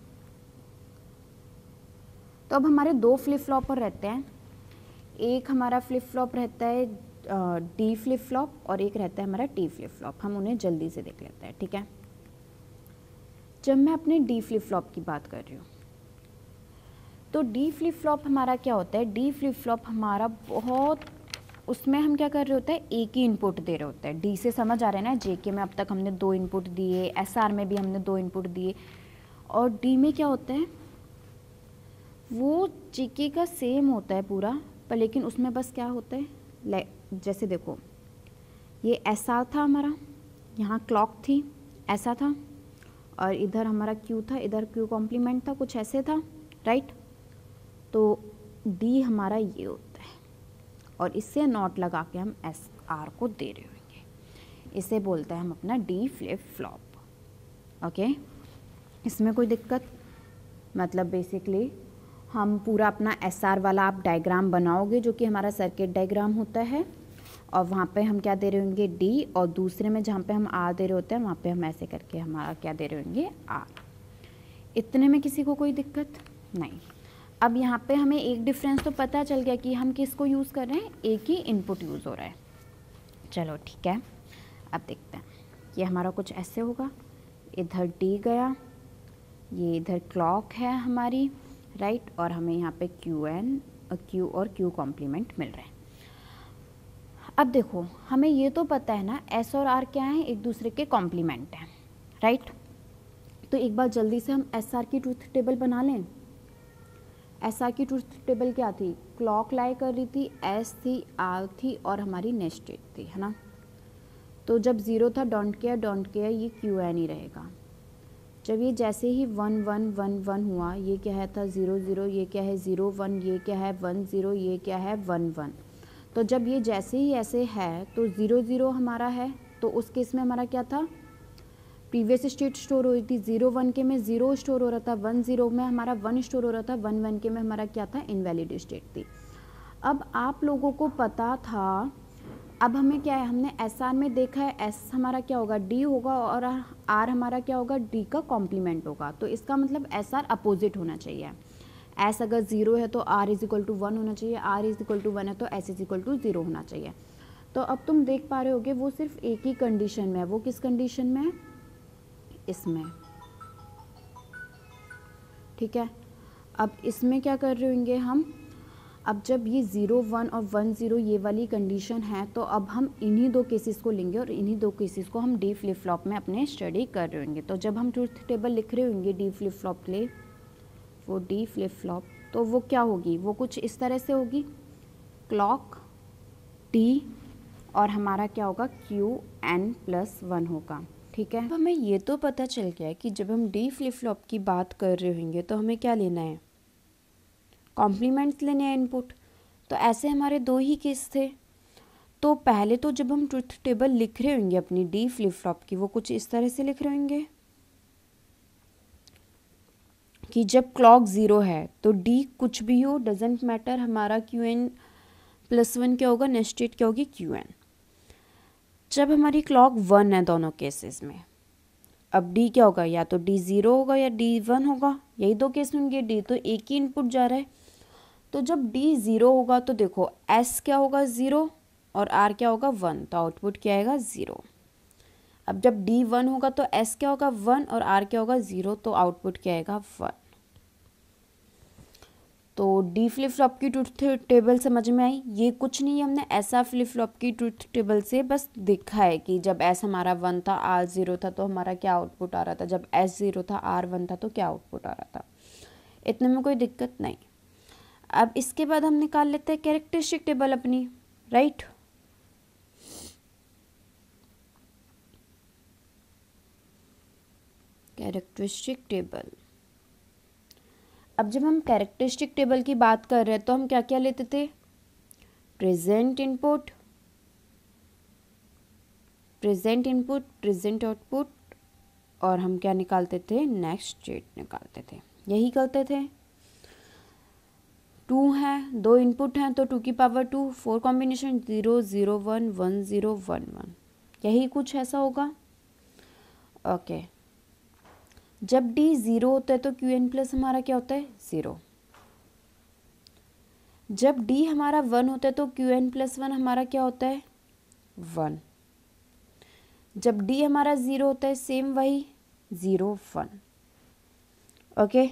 तो अब हमारे 2 फ्लिप फ्लॉपर रहते हैं, एक हमारा फ्लिप फ्लॉप रहता है डी फ्लिप फ्लॉप, और एक रहता है हमारा टी फ्लिप फ्लॉप। हम उन्हें जल्दी से देख लेते हैं, ठीक है। जब मैं अपने डी फ्लिप फ्लॉप की बात कर रही हूँ, तो डी फ्लिप फ्लॉप हमारा क्या होता है, डी फ्लिप फ्लॉप हमारा बहुत, उसमें हम क्या कर रहे होते हैं, एक ही इनपुट दे रहे होते हैं। डी से समझ आ रहा है ना, जेके में अब तक हमने 2 इनपुट दिए, एसआर में भी हमने 2 इनपुट दिए, और डी में क्या होता है, वो जेके का सेम होता है पूरा, पर लेकिन उसमें बस क्या होता है, जैसे देखो ये एसआर था हमारा, यहाँ क्लॉक थी, ऐसा था, और इधर हमारा क्यू था, इधर क्यू कॉम्प्लीमेंट था, कुछ ऐसे था, राइट। तो डी हमारा ये होता है, और इससे नॉट लगा के हम एस आर को दे रहे होंगे। इसे बोलते हैं हम अपना डी फ्लिप फ्लॉप। ओके, इसमें कोई दिक्कत? मतलब बेसिकली हम पूरा अपना SR वाला आप डायग्राम बनाओगे जो कि हमारा सर्किट डायग्राम होता है, और वहाँ पे हम क्या दे रहे होंगे D, और दूसरे में जहाँ पे हम R दे रहे होते हैं वहाँ पे हम ऐसे करके हमारा क्या दे रहे होंगे R। इतने में किसी को कोई दिक्कत नहीं। अब यहाँ पे हमें एक डिफरेंस तो पता चल गया कि हम किसको यूज़ कर रहे हैं, एक ही इनपुट यूज़ हो रहा है। चलो ठीक है, अब देखते हैं। ये हमारा कुछ ऐसे होगा, इधर D गया, ये इधर क्लॉक है हमारी, राइट, और हमें यहाँ पे Q और Q कॉम्प्लीमेंट मिल रहे हैं। अब देखो, हमें ये तो पता है ना S और R क्या है, एक दूसरे के कॉम्प्लीमेंट हैं, राइट। तो एक बार जल्दी से हम SR की ट्रूथ टेबल बना लें। SR की ट्रूथ टेबल क्या थी, क्लॉक लाई कर रही थी, S थी, R थी और हमारी नेक्स्ट स्टेट थी, है ना। तो जब 0 था डोंट केयर ये QN ही रहेगा। जब ये जैसे ही 1 1 1 1 हुआ, ये क्या है था 0 0, ये क्या है 0 1, ये क्या है 1 0, ये क्या है 1 1। तो जब ये जैसे ही ऐसे है तो 0 0 हमारा है, तो उस केस में हमारा क्या था, प्रीवियस स्टेट स्टोर हो रही थी। 0 1 के में 0 स्टोर हो रहा था, 1 0 में हमारा 1 स्टोर हो रहा था, 1 1 के में हमारा क्या था, इनवैलिड स्टेट थी। अब आप लोगों को पता था, अब हमें क्या है, हमने SR में देखा है S हमारा क्या होगा, D होगा, और R हमारा क्या होगा, D का कॉम्प्लीमेंट होगा। तो इसका मतलब SR अपोजिट होना चाहिए। S अगर 0 है तो R इज इक्वल टू 1 होना चाहिए, R इज इक्वल टू 1 है तो S इज इक्वल टू 0 होना चाहिए। तो अब तुम देख पा रहे होगे वो सिर्फ एक ही कंडीशन में है। वो किस कंडीशन में है, इसमें, ठीक है। अब इसमें क्या कर रहे होंगे हम, अब जब ये 0 1 और 1 0 ये वाली कंडीशन है, तो अब हम इन्हीं दो केसेस को लेंगे और इन्हीं दो केसेस को हम डी फ्लिप फ्लॉप में अपने स्टडी कर रहे होंगे। तो जब हम ट्रूथ टेबल लिख रहे होंगे डी फ्लिप फ्लॉप के लिए, वो डी फ्लिप फ्लॉप तो वो क्या होगी, वो कुछ इस तरह से होगी, क्लॉक T और हमारा क्या होगा QN+1 होगा, ठीक है। अब हमें ये तो पता चल गया कि जब हम डी फ्लिप फ्लॉप की बात कर रहे होंगे तो हमें क्या लेना है, कॉम्प्लीमेंट्स लेने हैं इनपुट। तो ऐसे हमारे दो ही केस थे। तो पहले तो जब हम ट्रूथ टेबल लिख रहे होंगे अपनी डी फ्लिप फ्लॉप की, वो कुछ इस तरह से लिख रहे होंगे कि जब क्लॉक 0 है तो D कुछ भी हो डजेंट मैटर, हमारा QN+1 क्या होगा, नेक्स्ट स्टेट क्या होगी QN। जब हमारी क्लॉक 1 है दोनों केसेस में, अब D क्या होगा, या तो D 0 होगा या D 1 होगा, यही दो केस होंगे। D तो एक ही इनपुट जा रहा है, तो जब D 0 होगा तो देखो S क्या होगा 0 और R क्या होगा 1, तो आउटपुट क्या आएगा 0। अब जब D 1 होगा तो S क्या होगा 1 और R क्या होगा 0, तो आउटपुट क्या आएगा 1। तो डी फ्लिप फ्लॉप की ट्रूथ टेबल समझ में आई। ये कुछ नहीं है, हमने SR फ्लिप फ्लॉप की ट्रूथ टेबल से बस देखा है कि जब S हमारा 1 था, R 0 था तो हमारा क्या आउटपुट आ रहा था, जब S 0 था, R 1 था तो क्या आउटपुट आ रहा था। इतने में कोई दिक्कत नहीं। अब इसके बाद हम निकाल लेते हैं कैरेक्टरिस्टिक टेबल अपनी, राइट। कैरेक्टरिस्टिक टेबल, अब जब हम कैरेक्टरिस्टिक टेबल की बात कर रहे हैं तो हम क्या क्या लेते थे, प्रेजेंट इनपुट, प्रेजेंट आउटपुट, और हम क्या निकालते थे, नेक्स्ट स्टेट निकालते थे, यही करते थे। 2 है, 2 इनपुट हैं तो 2 की पावर 2, 4 कॉम्बिनेशन 0 0 1 1 0 1 1, यही कुछ ऐसा होगा, ओके। जब D 0 होता है तो QN प्लस हमारा क्या होता है 0। जब D हमारा 1 होता है तो QN+1 हमारा क्या होता है 1। जब D हमारा 0 होता है सेम वही 0 1, ओके।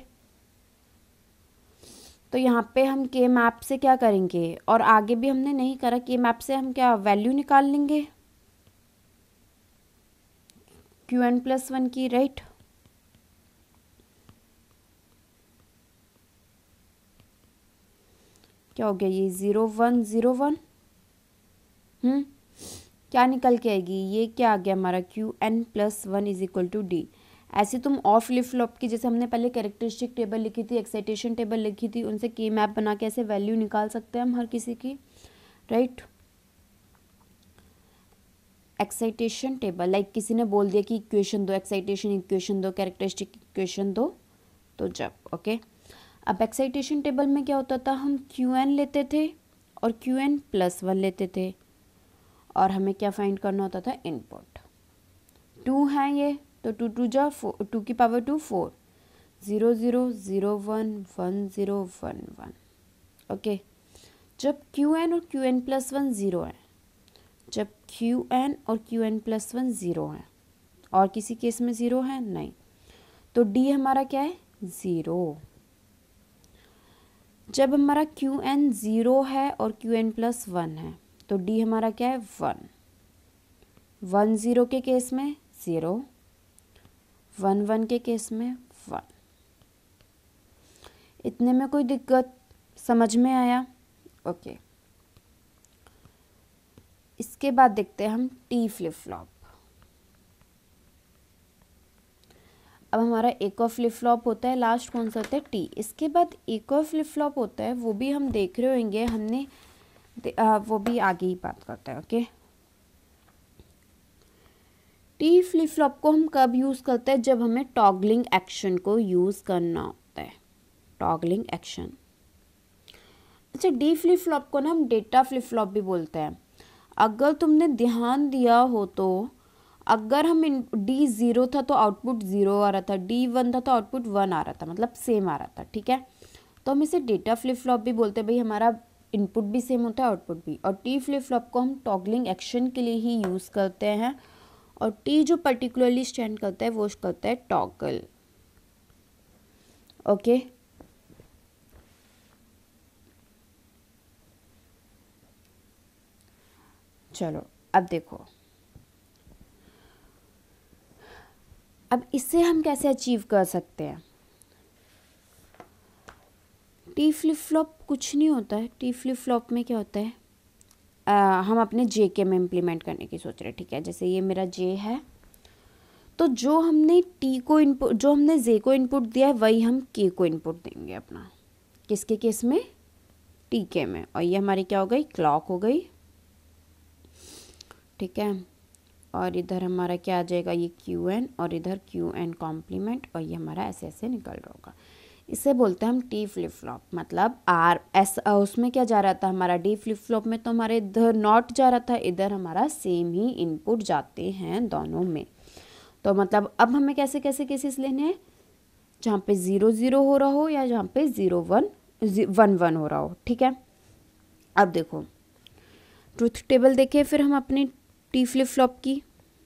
तो यहाँ पे हम के मैप से क्या करेंगे, और आगे भी हमने नहीं करा, के मैप से हम क्या वैल्यू निकाल लेंगे QN+1 की, राइट। क्या हो गया, ये 0 1 0 1, क्या निकल के आएगी, ये क्या आ गया हमारा QN+1 is equal to D। ऐसे तुम और फ्लिप फ्लॉप की, जैसे हमने पहले कैरेक्टरिस्टिक टेबल लिखी थी, एक्साइटेशन टेबल लिखी थी, उनसे की मैप बना के ऐसे वैल्यू निकाल सकते हैं हम हर किसी की, राइट। एक्साइटेशन टेबल, लाइक किसी ने बोल दिया कि इक्वेशन दो, एक्साइटेशन इक्वेशन दो, कैरेक्टरिस्टिक इक्वेशन दो, तो जब ओके। अब एक्साइटेशन टेबल में क्या होता था, हम Qn लेते थे और Qn+1 लेते थे और हमें क्या फाइंड करना होता था, इनपुट 2 है ये, तो 2 2 जा 2 की पावर 2 4, 0 0 0 1 1 0 1 1। ओके, जब Qn और Qn+1 0 है, जब Qn और Qn+1 0 है और किसी केस में 0 है नहीं, तो D हमारा क्या है, 0। जब हमारा Qn 0 है और Qn+1 है, तो D हमारा क्या है, 1। 1 0 के केस में 0, 1 1 के केस में 1। इतने में कोई दिक्कत समझ में आया? ओके। इसके बाद देखते हैं हम टी फ्लिप फ्लॉप। अब हमारा एक और फ्लिप फ्लॉप होता है, लास्ट कौन सा होता है, टी। इसके बाद एक और फ्लिप फ्लॉप होता है, वो भी हम देख रहे होंगे, हमने वो भी आगे ही बात करते हैं। ओके, टी फ्लिप फ्लॉप को हम कब यूज़ करते हैं, जब हमें टॉगलिंग एक्शन को यूज़ करना होता है, टॉगलिंग एक्शन। अच्छा, डी फ्लिप फ्लॉप को ना हम डेटा फ्लिप फ्लॉप भी बोलते हैं। अगर तुमने ध्यान दिया हो तो अगर हम डी 0 था तो आउटपुट 0 आ रहा था, डी 1 था तो आउटपुट 1 आ रहा था, मतलब सेम आ रहा था, ठीक है। तो हम इसे डेटा फ्लिप फ्लॉप भी बोलते हैं, भाई हमारा इनपुट भी सेम होता है, आउटपुट भी। और टी फ्लिप फ्लॉप को हम टॉगलिंग एक्शन के लिए ही यूज़ करते हैं, और टी जो पर्टिकुलरली स्टैंड करता है वो करता है टॉगल। ओके, चलो अब देखो, अब इसे हम कैसे अचीव कर सकते हैं। टी फ्लिप फ्लॉप कुछ नहीं होता है, टी फ्लिप फ्लॉप में क्या होता है, हम अपने जे के में इम्प्लीमेंट करने की सोच रहे हैं, ठीक है। जैसे ये मेरा जे है, तो जो हमने टी को इनपुट, जो हमने जे को इनपुट दिया है, वही हम के को इनपुट देंगे अपना, किसके केस में, टी के में। और ये हमारी क्या हो गई, क्लॉक हो गई, ठीक है। और इधर हमारा क्या आ जाएगा, ये Qn, और इधर Qn कॉम्प्लीमेंट, और ये हमारा ऐसे ऐसे निकल रहा होगा। इसे बोलते हैं हम टी फ्लिप फ्लॉप। मतलब उसमें क्या जा रहा था हमारा, डी फ्लिप फ्लॉप में तो हमारे इधर नॉट जा रहा था, इधर हमारा सेम ही इनपुट जाते हैं दोनों में। तो मतलब अब हमें कैसे कैसे केसेस लेने हैं, जहाँ पे 0 0 हो रहा हो या जहाँ पे 0 1 1 1 हो रहा हो, ठीक है। अब देखो ट्रुथ टेबल देखिए फिर हम अपनी टी फ्लिप फ्लॉप की।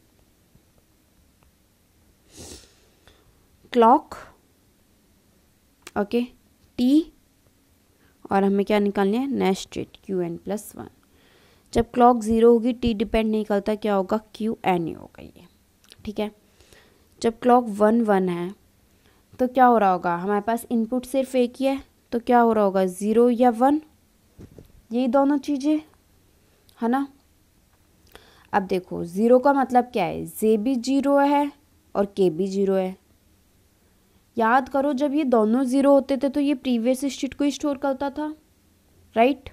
क्लॉक, ओके, टी, और हमें क्या निकालना है, नेक्स्ट स्टेट Qn+1। जब क्लॉक 0 होगी, टी डिपेंड नहीं करता, क्या होगा, Qn ही होगा ये, ठीक है। जब क्लॉक 1 1 है तो क्या हो रहा होगा, हमारे पास इनपुट सिर्फ एक ही है, तो क्या हो रहा होगा, 0 या 1, यही दोनों चीज़ें है ना। अब देखो 0 का मतलब क्या है, जे भी 0 है और के भी 0 है। याद करो जब ये दोनों 0 होते थे तो ये प्रीवियस स्टेट को ही स्टोर करता था, राइट।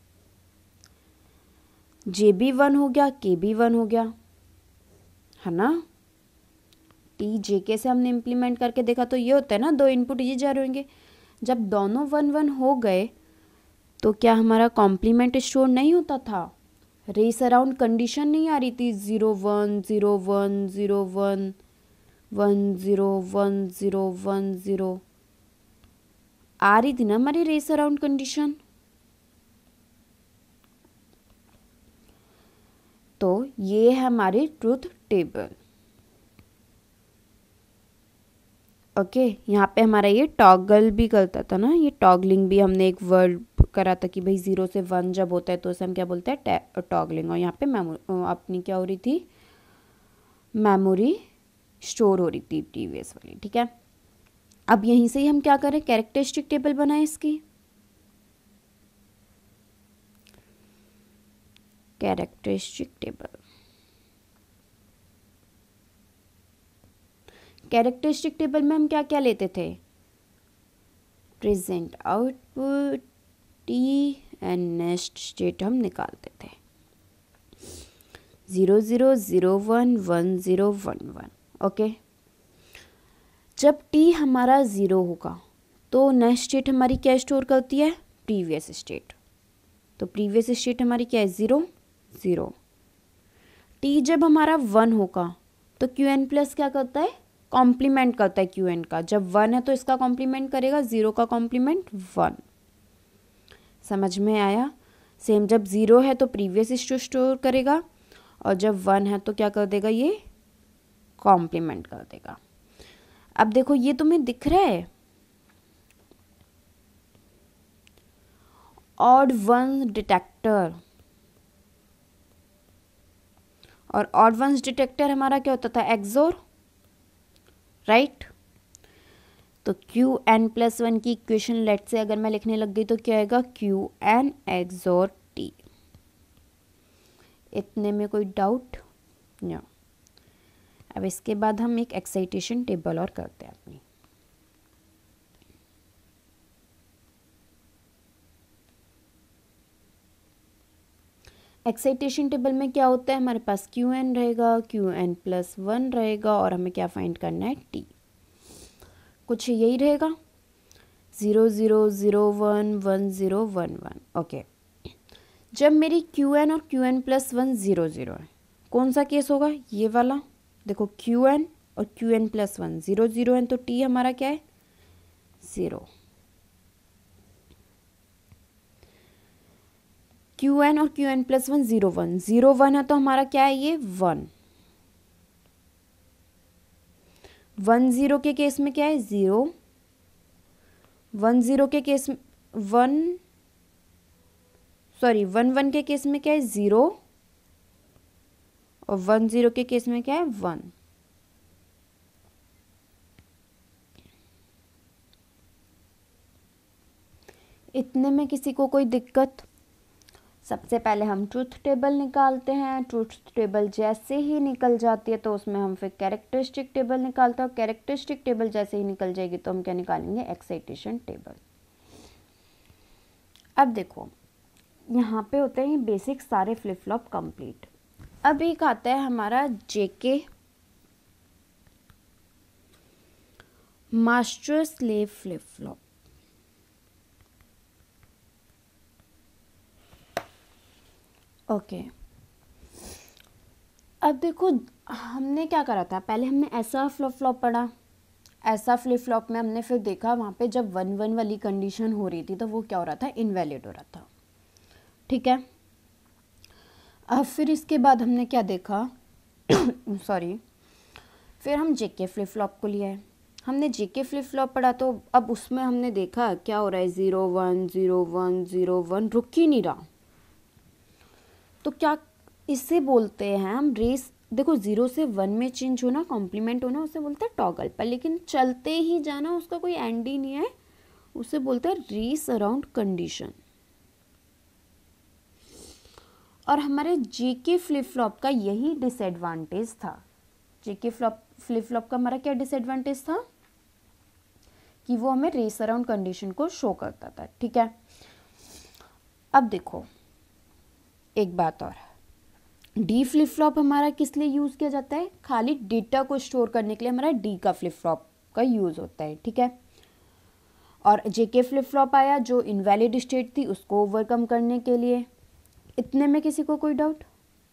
जे भी 1 हो गया, के भी 1 हो गया, है ना। टी जे के से हमने इम्प्लीमेंट करके देखा तो ये होता है ना, दो इनपुट ये जा रहे होंगे। जब दोनों 1 1 हो गए तो क्या हमारा कॉम्प्लीमेंट स्टोर नहीं होता था, रेस अराउंड कंडीशन नहीं आ रही थी, 0 1 0 1 0 1 1 0 1 0 1 0 आ रही थी ना हमारी रेस अराउंड कंडीशन। तो ये है हमारी ट्रुथ टेबल, ओके। यहाँ पे हमारा ये टॉगल भी करता था ना, ये टॉगलिंग भी हमने एक वर्ड करा था कि भाई 0 से 1 जब होता है तो उसे हम क्या बोलते हैं, टॉगलिंग। और यहाँ पे अपनी क्या हो रही थी, मेमोरी स्टोर हो रही थी प्रीवियस वाली, ठीक है। अब यहीं से ही हम क्या करें, कैरेक्टरिस्टिक टेबल बनाए इसकी। कैरेक्टरिस्टिक टेबल, कैरेक्टरिस्टिक टेबल में हम क्या क्या लेते थे, present, output, T and next state हम निकालते थे। 0 0 0 1 1 0 1 1। ओके, जब t हमारा 0 होगा तो नेक्स्ट स्टेट हमारी क्या स्टोर करती है? Previous state. तो प्रीवियस स्टेट हमारी क्या है? 0 0। t जब हमारा 1 होगा तो क्यू एन प्लस क्या करता है? कॉम्प्लीमेंट करता है क्यू एन का। जब 1 है तो इसका कॉम्प्लीमेंट करेगा, 0 का कॉम्प्लीमेंट 1। समझ में आया? सेम जब 0 है तो प्रीवियस स्टोर करेगा, और जब 1 है तो क्या कर देगा? ये कॉम्प्लीमेंट कर देगा। अब देखो ये तुम्हें दिख रहा है ऑड वन डिटेक्टर, और ऑड वंस डिटेक्टर हमारा क्या होता था? XOR, right. तो क्यू एन प्लस 1 की इक्वेशन लेट से अगर मैं लिखने लग गई तो क्या आएगा? Q N XOR T. इतने में कोई डाउट? नो। अब इसके बाद हम एक एक्साइटेशन टेबल और करते हैं अपनी। एक्साइटेशन टेबल में क्या होता है? हमारे पास क्यू एन रहेगा, क्यू एन प्लस 1 रहेगा, और हमें क्या फाइंड करना है? टी। कुछ यही रहेगा, 0 0 0 1 1 0 1 1। ओके, जब मेरी क्यू एन और क्यू एन प्लस 1 0 0 है, कौन सा केस होगा? ये वाला। देखो क्यू एन और क्यू एन प्लस 1 0 0 है, तो टी हमारा क्या है? 0। क्यू एन और क्यू एन प्लस 1 0 1 0 1 है, तो हमारा क्या है? ये 1। 1 0 के केस में क्या है? 0। 1 0 के केस में 1 1 के केस में क्या है? 0, और 1 0 के केस में क्या है? 1। इतने में किसी को कोई दिक्कत? सबसे पहले हम ट्रूथ टेबल निकालते हैं। ट्रूथ टेबल जैसे ही निकल जाती है तो उसमें हम फिर कैरेक्टरिस्टिक टेबल निकालते हैं, और कैरेक्टरिस्टिक टेबल जैसे ही निकल जाएगी तो हम क्या निकालेंगे? Excitation table. अब देखो यहाँ पे होते हैं बेसिक सारे फ्लिप फ्लॉप कंप्लीट। अब एक आता है हमारा JK master slave flip flop. Okay, अब देखो हमने क्या करा था? पहले हमने ऐसा फ्लिप फ्लॉप पढ़ा। ऐसा फ्लिप फ्लॉप में हमने फिर देखा वहाँ पे जब 1 1 वाली कंडीशन हो रही थी तो वो क्या हो रहा था? इनवैलिड हो रहा था। ठीक है, अब फिर इसके बाद हमने क्या देखा? सॉरी, फिर हम जेके फ्लिप फ्लॉप को लिया है। हमने जेके फ्लिप फ्लॉप पढ़ा तो अब उसमें हमने देखा क्या हो रहा है? 0 1 0 1 0 1 रुक ही नहीं रहा। तो क्या इसे बोलते हैं हम रेस। देखो 0 से 1 में चेंज होना, कॉम्प्लीमेंट होना, उसे बोलते हैं टॉगल पर, लेकिन चलते ही जाना उसका कोई एंड ही नहीं है, उसे बोलते हैं रेस अराउंड कंडीशन। और हमारे जेके फ्लिप फ्लॉप का यही डिसएडवांटेज था। जेके फ्लिप फ्लॉप का हमारा क्या डिसएडवांटेज था? कि वो हमें रेस अराउंड कंडीशन को शो करता था। ठीक है, अब देखो एक बात और, डी फ्लिप फ्लॉप हमारा किस लिए यूज़ किया जाता है? खाली डेटा को स्टोर करने के लिए हमारा डी का फ्लिप फ्लॉप का यूज़ होता है। ठीक है, और जेके फ्लिप फ्लॉप आया जो इनवैलिड स्टेट थी उसको ओवरकम करने के लिए। इतने में किसी को कोई डाउट?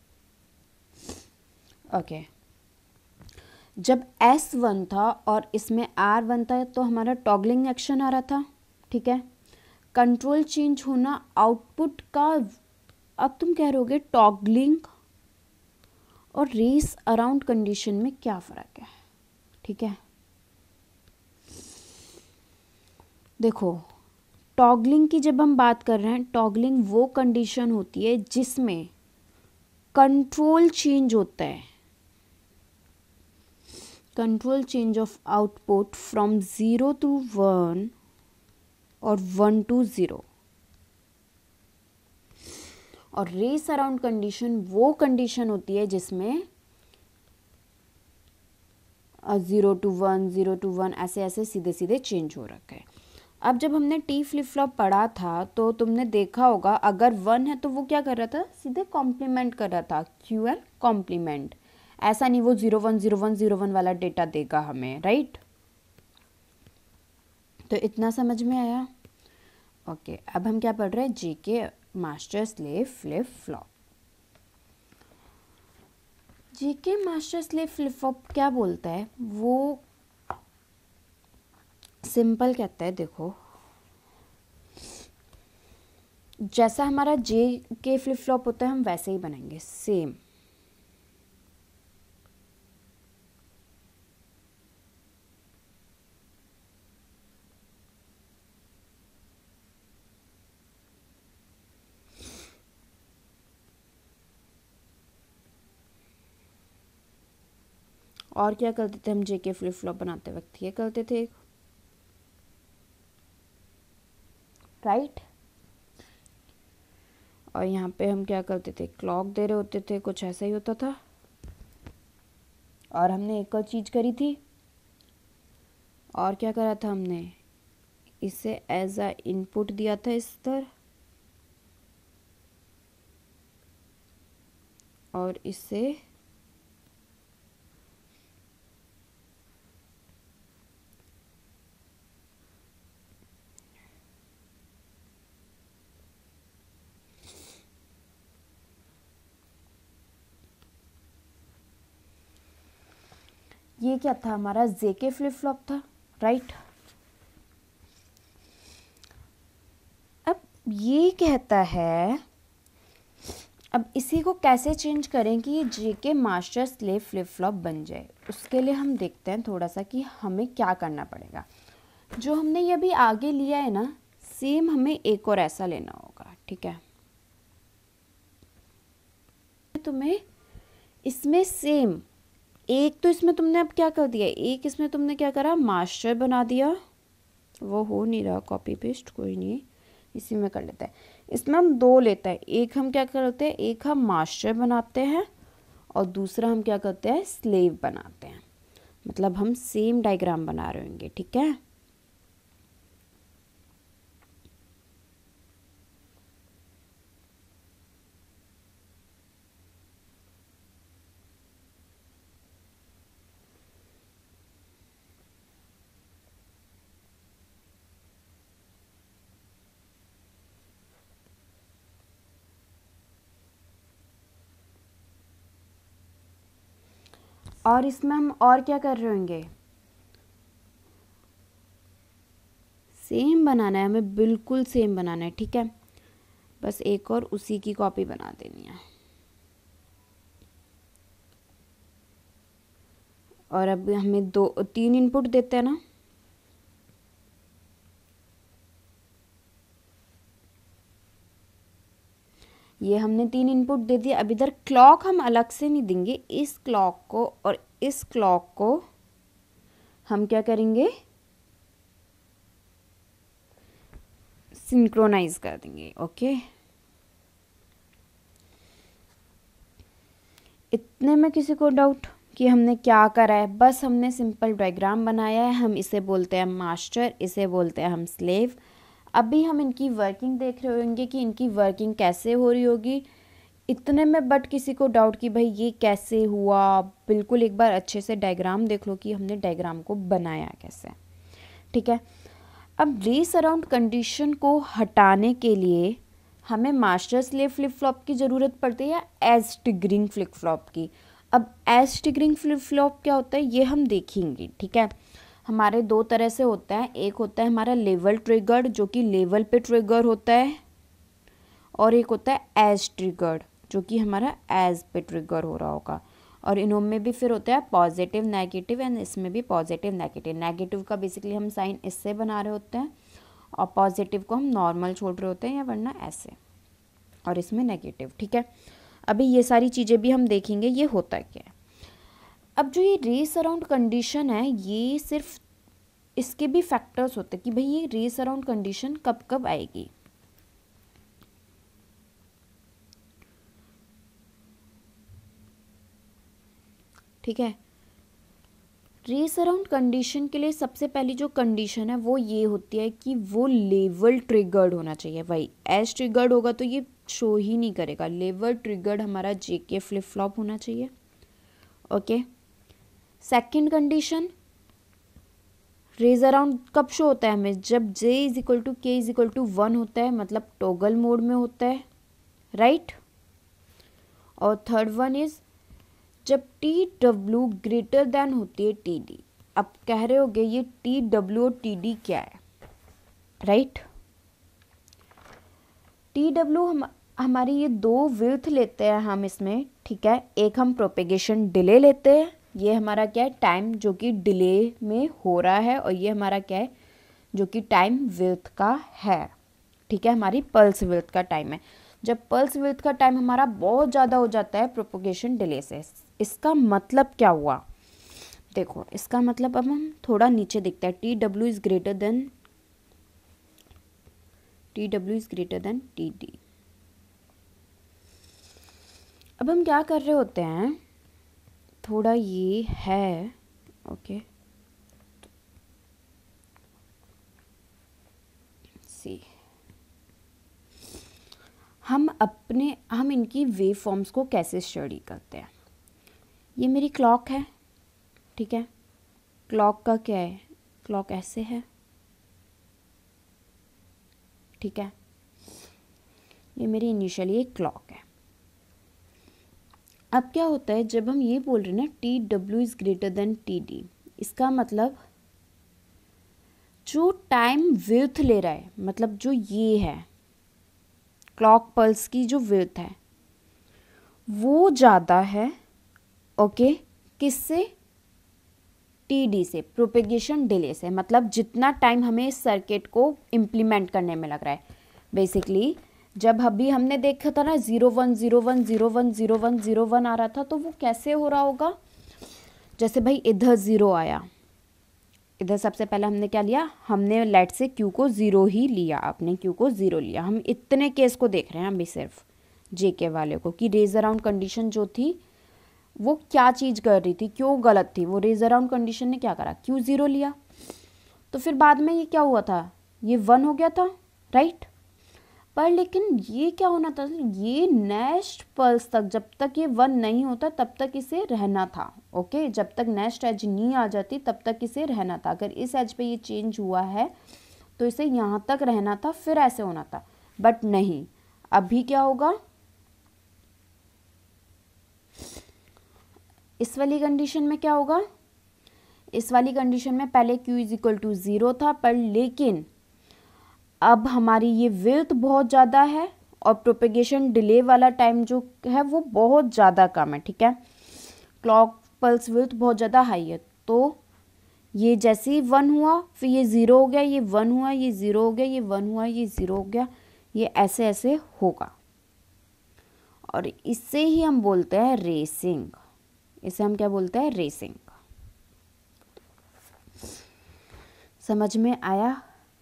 ओके, जब S1 था और इसमें R1 था तो हमारा टॉगलिंग एक्शन आ रहा था। ठीक है, कंट्रोल चेंज होना आउटपुट का। अब तुम कह रहोगे टॉगलिंग और रेस अराउंड कंडीशन में क्या फ़र्क है? ठीक है, देखो टॉगलिंग की जब हम बात कर रहे हैं, टॉगलिंग वो कंडीशन होती है जिसमें कंट्रोल चेंज होता है, control change of output from 0 to 1 और 1 to 0। और रेस अराउंड कंडीशन वो कंडीशन होती है जिसमें 0 to 1 0 to 1 ऐसे ऐसे सीधे सीधे चेंज हो रखा है। अब जब हमने टी फ्लिप फ्लॉप पढ़ा था तो तुमने देखा होगा अगर 1 है तो वो क्या कर रहा था, सीधे कॉम्प्लीमेंट कर रहा था, QL कॉम्प्लीमेंट। ऐसा नहीं वो 010101 वाला डेटा देगा हमें, राइट। तो इतना समझ में आया। ओके, अब हम क्या पढ़ रहे हैं, JK master slave flip flop. JK master slave flip flop क्या बोलता है, वो सिंपल कहता है, देखो जैसा हमारा जे के फ्लिप फ्लॉप होता है हम वैसे ही बनाएंगे, सेम। और क्या करते थे हम जेके फ्लिप फ्लॉप बनाते वक्त, ये करते थे, राइट। और यहाँ पे हम क्या करते थे, क्लॉक दे रहे होते थे, कुछ ऐसा ही होता था। और हमने एक और चीज़ करी थी, और क्या करा था हमने, इसे एज अ इनपुट दिया था इस तरह, और इसे ये क्या था, हमारा जेके फ्लिप फ्लॉप था, राइट। अब ये कहता है, अब इसी को कैसे चेंज करें कि ये JK master slave flip flop बन जाए, उसके लिए हम देखते हैं थोड़ा सा कि हमें क्या करना पड़ेगा। जो हमने ये अभी आगे लिया है ना, सेम हमें एक और ऐसा लेना होगा, ठीक है। तुम्हें इसमें सेम एक, तो इसमें तुमने अब क्या कर दिया, एक इसमें तुमने क्या करा, मास्टर बना दिया, वो हो नहीं रहा कॉपी पेस्ट, कोई नहीं, इसी में कर लेते हैं। इसमें हम दो लेते हैं, एक हम क्या करते हैं, एक हम मास्टर बनाते हैं और दूसरा हम क्या करते हैं, स्लेव बनाते हैं। मतलब हम सेम डायग्राम बना रहे होंगे, ठीक है। और इसमें हम और क्या कर रहे होंगे, सेम बनाना है हमें, बिल्कुल सेम बनाना है, ठीक है। बस एक और उसी की कॉपी बना देनी है। और अब हमें दो तीन इनपुट देते हैं ना, ये हमने तीन इनपुट दे दिया। अब इधर क्लॉक हम अलग से नहीं देंगे, इस क्लॉक को और इस क्लॉक को हम क्या करेंगे, सिंक्रोनाइज कर देंगे, ओके। इतने में किसी को डाउट कि हमने क्या करा है, बस हमने सिंपल डायग्राम बनाया है, हम इसे बोलते हैं मास्टर, इसे बोलते हैं हम स्लेव। अभी हम इनकी वर्किंग देख रहे होंगे कि इनकी वर्किंग कैसे हो रही होगी, इतने में बट किसी को डाउट कि भाई ये कैसे हुआ, बिल्कुल एक बार अच्छे से डायग्राम देख लो कि हमने डायग्राम को बनाया कैसे, ठीक है। अब रेस अराउंड कंडीशन को हटाने के लिए हमें मास्टर स्लेव फ्लिप फ्लॉप की ज़रूरत पड़ती है या एज ट्रिगरिंग फ्लिप फ्लॉप की। अब एज ट्रिगरिंग फ्लिप फ्लॉप क्या होता है ये हम देखेंगे, ठीक है। हमारे दो तरह से होता है, एक होता है हमारा लेवल ट्रिगर्ड जो कि लेवल पे ट्रिगर होता है, और एक होता है एज ट्रिगर्ड जो कि हमारा एज पे ट्रिगर हो रहा होगा। और इनमें भी फिर होता है पॉजिटिव नेगेटिव, एंड इसमें भी पॉजिटिव नेगेटिव। नेगेटिव का बेसिकली हम साइन इससे बना रहे होते हैं और पॉजिटिव को हम नॉर्मल छोड़ रहे होते हैं या वरना ऐसे, और इसमें नेगेटिव, ठीक है। अभी ये सारी चीज़ें भी हम देखेंगे ये होता क्या है। अब जो ये रेस अराउंड कंडीशन है ये सिर्फ इसके भी फैक्टर्स होते हैं कि भाई ये रेस अराउंड कंडीशन कब कब आएगी, ठीक है। रेस अराउंड कंडीशन के लिए सबसे पहली जो कंडीशन है वो ये होती है कि वो लेवल ट्रिगर्ड होना चाहिए। भाई एज ट्रिगर्ड होगा तो ये शो ही नहीं करेगा। लेवल ट्रिगर्ड हमारा जेके फ्लिप फ्लॉप होना चाहिए। Okay, second condition, race around कब शो होता है हमें? जब j is equal to K is equal to 1 होता है, मतलब टॉगल मोड में होता है, राइट। और थर्ड वन इज जब टी डब्ल्यू ग्रेटर देन होती है टी डी। अब कह रहे होगे ये टी डब्ल्यू और टी डी क्या है, राइट। टी डब्ल्यू हमारी ये दो विड्थ लेते हैं हम इसमें, ठीक है। एक हम प्रोपेगेशन डिले लेते हैं, ये हमारा क्या है, टाइम जो कि डिले में हो रहा है, और ये हमारा क्या है, जो कि टाइम विड्थ का है, ठीक है, हमारी पल्स विड्थ का टाइम है। जब पल्स विड्थ का टाइम हमारा बहुत ज़्यादा हो जाता है प्रोपेगेशन डिले से, इसका मतलब क्या हुआ? देखो इसका मतलब अब हम थोड़ा नीचे देखते हैं। T W is greater than T D. अब हम क्या कर रहे होते हैं, थोड़ा ये है, ओके सी, हम इनकी वेव फॉर्म्स को कैसे स्टडी करते हैं। ये मेरी क्लॉक है, ठीक है। क्लॉक का क्या है, क्लॉक ऐसे है, ठीक है। ये मेरी इनिशियली एक क्लॉक है। अब क्या होता है जब हम ये बोल रहे हैं ना T W is greater than T D, इसका मतलब जो टाइम विड्थ ले रहा है, मतलब जो ये है क्लॉक पल्स की जो विड्थ है वो ज़्यादा है, ओके, किससे? टी डी से, प्रोपेगेशन डिले से। मतलब जितना टाइम हमें इस सर्किट को इम्प्लीमेंट करने में लग रहा है। बेसिकली जब अभी हमने देखा था ना 01 01 01 01 01 आ रहा था, तो वो कैसे हो रहा होगा? जैसे भाई इधर 0 आया, इधर सबसे पहले हमने क्या लिया, हमने लेट से क्यू को 0 ही लिया, आपने क्यू को 0 लिया। हम इतने केस को देख रहे हैं अभी सिर्फ जेके वाले को, कि रेज अराउंड कंडीशन जो थी वो क्या चीज़ कर रही थी, क्यों गलत थी। वो रेज अराउंड कंडीशन ने क्या करा, क्यू 0 लिया, तो फिर बाद में ये क्या हुआ था, ये 1 हो गया था, राइट। पर लेकिन ये क्या होना था, ये नेक्स्ट पल्स तक, जब तक ये 1 नहीं होता तब तक इसे रहना था, ओके। जब तक नेक्स्ट एज नहीं आ जाती तब तक इसे रहना था। अगर इस एज पे ये चेंज हुआ है तो इसे यहाँ तक रहना था, फिर ऐसे होना था, बट नहीं। अभी क्या होगा, इस वाली कंडीशन में क्या होगा, इस वाली कंडीशन में पहले q इज इक्वल टू 0 था, पर लेकिन अब हमारी ये विड्थ बहुत ज़्यादा है और प्रोपेगेशन डिले वाला टाइम जो है वो बहुत ज़्यादा कम है, ठीक है। क्लॉक पल्स विड्थ बहुत ज़्यादा हाई है, तो ये जैसे ही 1 हुआ फिर ये 0 हो गया, ये 1 हुआ, ये 0 हो गया, ये 1 हुआ, ये 0 हो गया, ये ऐसे ऐसे होगा। और इससे ही हम बोलते हैं रेसिंग। इसे हम क्या बोलते हैं, रेसिंग। समझ में आया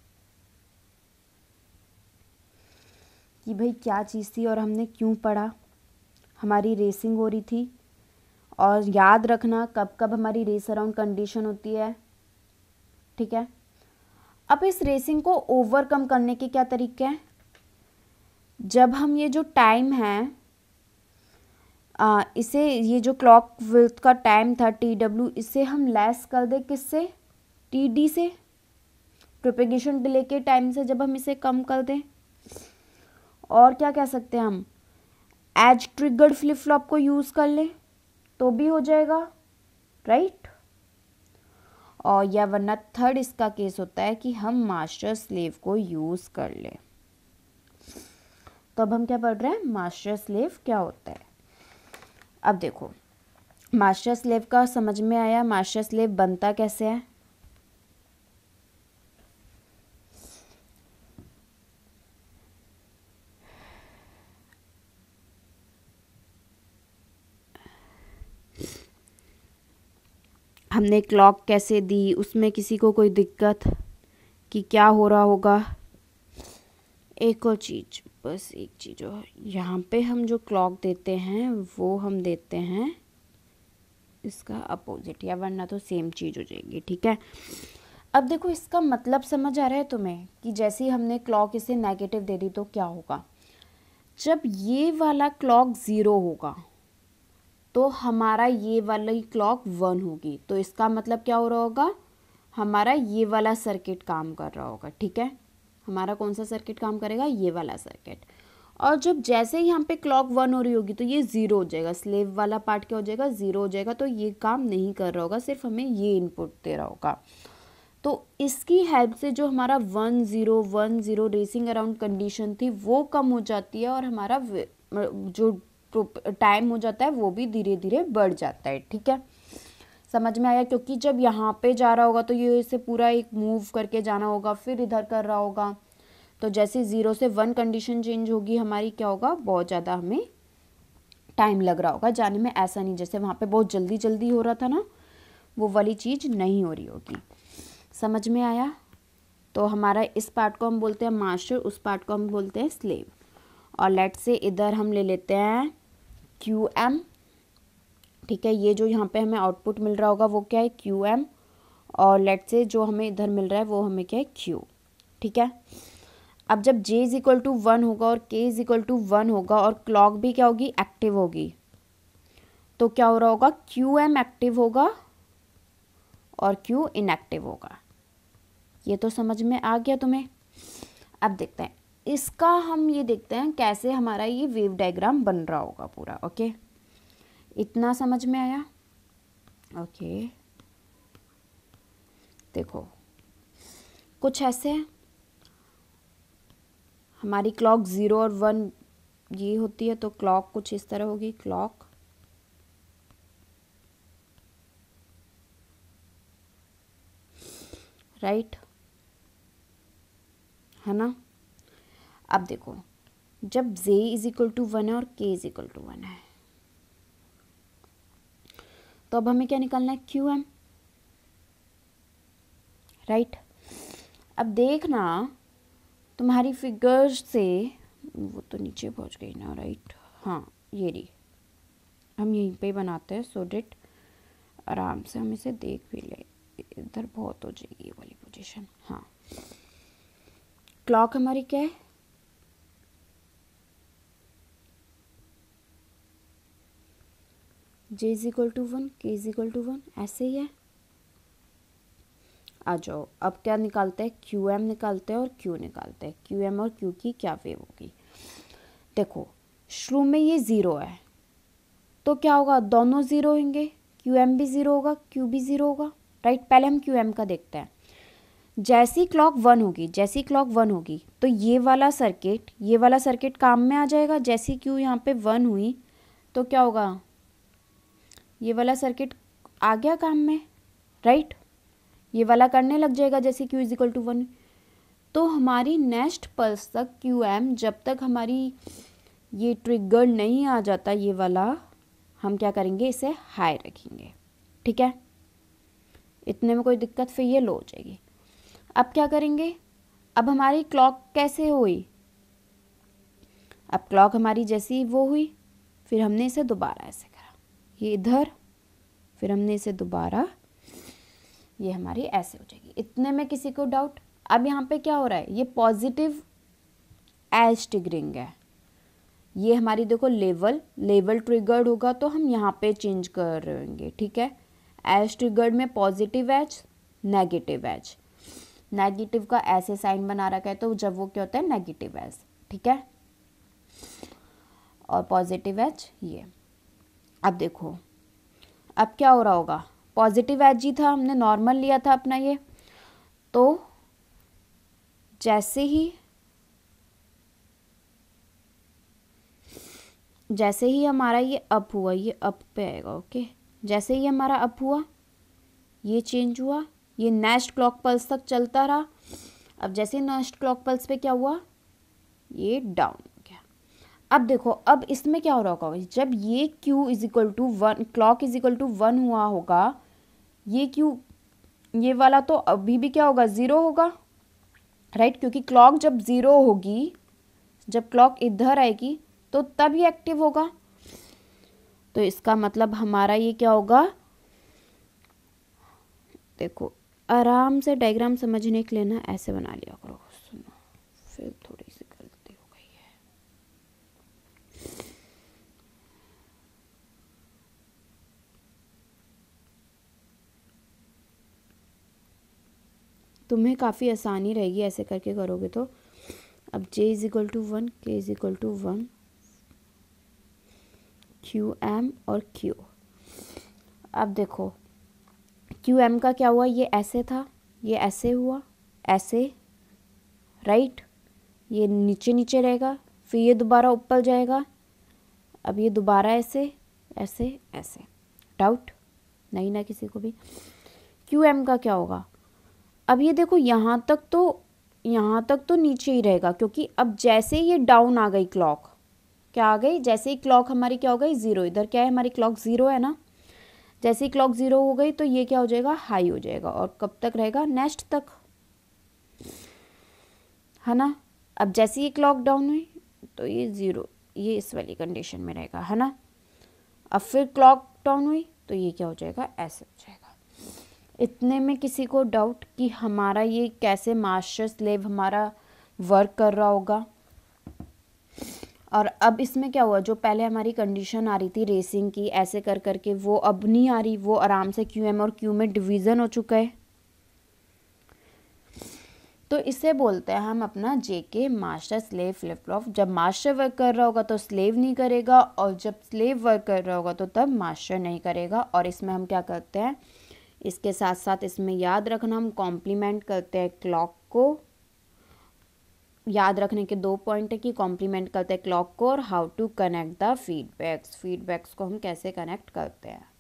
कि भाई क्या चीज़ थी और हमने क्यों पढ़ा? हमारी रेसिंग हो रही थी। और याद रखना कब कब हमारी रेस अराउंड कंडीशन होती है, ठीक है। अब इस रेसिंग को ओवरकम करने के क्या तरीके हैं? जब हम ये जो टाइम है इसे, ये जो क्लॉक विड्थ का टाइम था टी डब्ल्यू, इसे हम लेस कर दे किससे, टी डी से, प्रोपेगेशन डिले के टाइम से जब हम इसे कम कर दें। और क्या कह सकते हैं हम, एज ट्रिगर्ड फ्लिप फ्लॉप को यूज़ कर लें तो भी हो जाएगा, राइट। और या वरना थर्ड इसका केस होता है कि हम मास्टर स्लेव को यूज़ कर लें। तो अब हम क्या पढ़ रहे हैं, मास्टर स्लेव क्या होता है। अब देखो मास्टर स्लेव का समझ में आया, मास्टर स्लेव बनता कैसे है। हमने क्लॉक कैसे दी, उसमें किसी को कोई दिक्कत कि क्या हो रहा होगा। एक और चीज़, बस एक चीज़ और, यहाँ पे हम जो क्लॉक देते हैं वो हम देते हैं इसका अपोजिट, या वरना तो सेम चीज़ हो जाएगी। ठीक है, अब देखो इसका मतलब समझ आ रहा है तुम्हें कि जैसे ही हमने क्लॉक इसे नेगेटिव दे दी तो क्या होगा, जब ये वाला क्लॉक 0 होगा तो हमारा ये वाली क्लॉक 1 होगी, तो इसका मतलब क्या हो रहा होगा, हमारा ये वाला सर्किट काम कर रहा होगा। ठीक है, हमारा कौन सा सर्किट काम करेगा, ये वाला सर्किट। और जब जैसे ही यहाँ पे क्लॉक 1 हो रही होगी तो ये 0 हो जाएगा, स्लेव वाला पार्ट क्या हो जाएगा, 0 हो जाएगा, तो ये काम नहीं कर रहा होगा, सिर्फ हमें ये इनपुट दे रहा होगा। तो इसकी हेल्प से जो हमारा 1-0-1-0 रेसिंग अराउंड कंडीशन थी वो कम हो जाती है, और हमारा जो टाइम हो जाता है वो भी धीरे धीरे बढ़ जाता है। ठीक है, समझ में आया, क्योंकि जब यहाँ पे जा रहा होगा तो ये इसे पूरा एक मूव करके जाना होगा, फिर इधर कर रहा होगा, तो जैसे 0 से 1 कंडीशन चेंज होगी हमारी, क्या होगा, बहुत ज़्यादा हमें टाइम लग रहा होगा जाने में। ऐसा नहीं जैसे वहाँ पे बहुत जल्दी जल्दी हो रहा था ना, वो वाली चीज़ नहीं हो रही होगी। समझ में आया, तो हमारा इस पार्ट को हम बोलते हैं मास्टर, उस पार्ट को हम बोलते हैं स्लेव। और लेट से इधर हम ले लेते हैं QM। ठीक है, ये जो यहाँ पे हमें आउटपुट मिल रहा होगा वो क्या है, QM, और लेट से जो हमें इधर मिल रहा है वो हमें क्या है, Q। ठीक है, अब जब J = 1 होगा और K = 1 होगा और क्लॉक भी क्या होगी, एक्टिव होगी, तो क्या हो रहा होगा, QM एक्टिव होगा और Q इनएक्टिव होगा। ये तो समझ में आ गया तुम्हें। अब देखते हैं इसका, हम ये देखते हैं कैसे हमारा ये वेव डायग्राम बन रहा होगा पूरा। ओके, इतना समझ में आया। ओके, देखो कुछ ऐसे है, हमारी क्लॉक 0 और 1 ये होती है, तो क्लॉक कुछ इस तरह होगी, क्लॉक राइट, है ना। अब देखो जब J = 1 है और K = 1 है, तो अब हमें क्या निकालना है, QM, राइट। अब देखना तुम्हारी फिगर्स से, वो तो नीचे पहुंच गई ना, राइट, हाँ ये रही, हम यहीं पे बनाते हैं सो डेट आराम से हम इसे देख भी ले, इधर बहुत हो जाएगी ये वाली पोजीशन। हाँ, क्लॉक हमारी क्या है, J = 1, K = 1, ऐसे ही है। आ जाओ, अब क्या निकालते हैं, QM निकालते हैं और Q निकालते हैं। QM और Q की क्या वेव होगी, देखो शुरू में ये 0 है, तो क्या होगा, दोनों 0 होंगे, QM भी 0 होगा, Q भी 0 होगा, राइट। पहले हम QM का देखते हैं। जैसी क्लॉक 1 होगी, जैसी क्लॉक 1 होगी तो ये वाला सर्किट काम में आ जाएगा। जैसी Q यहाँ पे 1 हुई तो क्या होगा, ये वाला सर्किट आ गया काम में, राइट, ये वाला करने लग जाएगा जैसे Q = 1। तो हमारी नेक्स्ट पल्स तक QM, जब तक हमारी ये ट्रिगर नहीं आ जाता ये वाला, हम क्या करेंगे, इसे हाई रखेंगे। ठीक है, इतने में कोई दिक्कत, फिर ये लो हो जाएगी। अब क्या करेंगे, अब हमारी क्लॉक कैसे हुई, अब क्लॉक हमारी जैसी वो हुई, फिर हमने इसे दोबारा ऐसे करा, ये इधर, फिर हमने इसे दोबारा, ये हमारी ऐसे हो जाएगी। इतने में किसी को डाउट। अब यहाँ पे क्या हो रहा है, ये पॉजिटिव एज ट्रिगरिंग है, ये हमारी देखो लेवल ट्रिगर्ड होगा तो हम यहाँ पे चेंज कर रहे होंगे। ठीक है, एज ट्रिगर्ड में positive edge, negative edge, negative का ऐसे साइन बना रखा है, तो जब वो क्या होता है, नेगेटिव एज। ठीक है, और पॉजिटिव एज ये। अब देखो अब क्या हो रहा होगा, पॉजिटिव एज ही था, हमने नॉर्मल लिया था अपना ये, तो जैसे ही हमारा ये अप हुआ, ये अप पे आएगा। ओके, जैसे ही हमारा अप हुआ ये चेंज हुआ, ये नेक्स्ट क्लॉक पल्स तक चलता रहा। अब जैसे ही नेक्स्ट क्लॉक पल्स पे क्या हुआ, ये डाउन हो गया। अब देखो अब इसमें क्या हो रहा होगा, जब ये Q = 1, क्लॉक = 1 हुआ होगा, ये Q ये वाला तो अभी भी क्या होगा, 0 होगा, राइट, क्योंकि क्लॉक जब 0 होगी, जब क्लॉक इधर आएगी तो तब ये एक्टिव होगा। तो इसका मतलब हमारा ये क्या होगा, देखो आराम से डायग्राम समझने के लिए ना ऐसे बना लिया करो। सुनो, फिर थोड़ी सी गलती हो गई है। तुम्हें काफ़ी आसानी रहेगी ऐसे करके करोगे तो। अब J is equal to 1, K is equal to 1, QM और Q। अब देखो QM का क्या हुआ, ये ऐसे था, ये ऐसे हुआ, ऐसे, राइट, ये नीचे नीचे रहेगा, फिर ये दोबारा ऊपर जाएगा, अब ये दोबारा ऐसे ऐसे ऐसे। डाउट नहीं ना किसी को भी? QM का क्या होगा? अब ये देखो यहाँ तक तो नीचे ही रहेगा, क्योंकि अब जैसे ये डाउन आ गई क्लॉक, क्या आ गई, जैसे ही क्लॉक हमारी क्या हो गई, 0, इधर क्या है हमारी क्लॉक 0 है ना, जैसे ही क्लॉक 0 हो गई तो ये क्या हो जाएगा, हाई हो जाएगा, और कब तक रहेगा, नेक्स्ट तक, है ना। अब जैसे ही क्लॉक डाउन हुई तो ये 0, ये इस वाली कंडीशन में रहेगा, है ना। अब फिर क्लॉक डाउन हुई तो ये क्या हो जाएगा, ऐसे हो जाएगा। इतने में किसी को डाउट कि हमारा ये कैसे मास्टर स्लेव हमारा वर्क कर रहा होगा? और अब इसमें क्या हुआ, जो पहले हमारी कंडीशन आ रही थी रेसिंग की ऐसे कर करके, वो अब नहीं आ रही, वो आराम से QM और Q में डिवीज़न हो चुका है। तो इसे बोलते हैं हम अपना JK master slave flip flop. जब मास्टर वर्क कर रहा होगा तो स्लेव नहीं करेगा, और जब स्लेव वर्क कर रहा होगा तो तब मास्टर नहीं करेगा। और इसमें हम क्या करते हैं, इसके साथ साथ इसमें याद रखना, हम कॉम्प्लीमेंट करते हैं क्लॉक को। याद रखने के 2 पॉइंट है कि कॉम्प्लीमेंट करते हैं क्लॉक को, और how to connect the feedbacks को हम कैसे कनेक्ट करते हैं।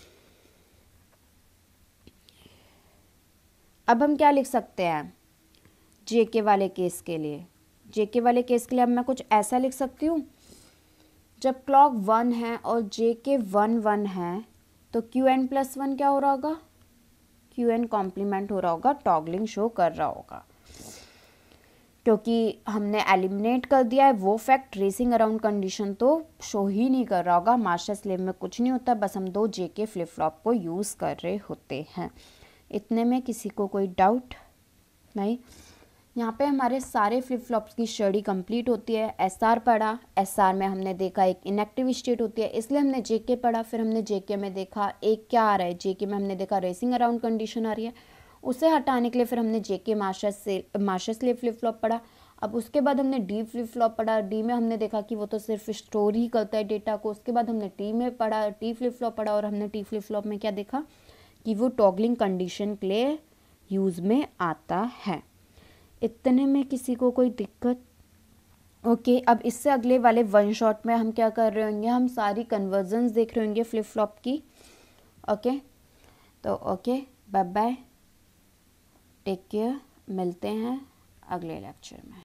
अब हम क्या लिख सकते हैं JK वाले केस के लिए? JK वाले केस के लिए अब मैं कुछ ऐसा लिख सकती हूँ, जब क्लॉक 1 है और JK 1 है तो QN+1 क्या हो रहा होगा, QN कॉम्प्लीमेंट हो रहा होगा, टॉगलिंग शो कर रहा होगा, क्योंकि हमने एलिमिनेट कर दिया है वो फैक्ट, रेसिंग अराउंड कंडीशन तो शो ही नहीं कर रहा होगा। मास्टर स्लेव में कुछ नहीं होता, बस हम 2 JK फ्लिप फ्लॉप को यूज़ कर रहे होते हैं। इतने में किसी को कोई डाउट नहीं? यहाँ पे हमारे सारे फ्लिप फ्लॉप्स की स्टडी कंप्लीट होती है। SR पढ़ा, SR में हमने देखा एक इनएक्टिव स्टेट होती है, इसलिए हमने JK पढ़ा। फिर हमने JK में देखा एक क्या आ रहा है, JK में हमने देखा रेसिंग अराउंड कंडीशन आ रही है, उसे हटाने के लिए फिर हमने JK master slave flip flop पढ़ा। अब उसके बाद हमने D फ्लिप फ्लॉप पढ़ा, D में हमने देखा कि वो तो सिर्फ स्टोर ही करता है डेटा को। उसके बाद हमने T में पढ़ा, T फ्लिप फ्लॉप पढ़ा, और हमने T फ्लिप फ्लॉप में क्या देखा कि वो टॉगलिंग कंडीशन के लिए यूज़ में आता है। इतने में किसी को कोई दिक्कत? ओके, अब इससे अगले वाले 1 शॉट में हम क्या कर रहे होंगे, हम सारी कन्वर्जन्स देख रहे होंगे फ्लिप फ्लॉप की। ओके, तो okay, bye bye, take care, मिलते हैं अगले लेक्चर में।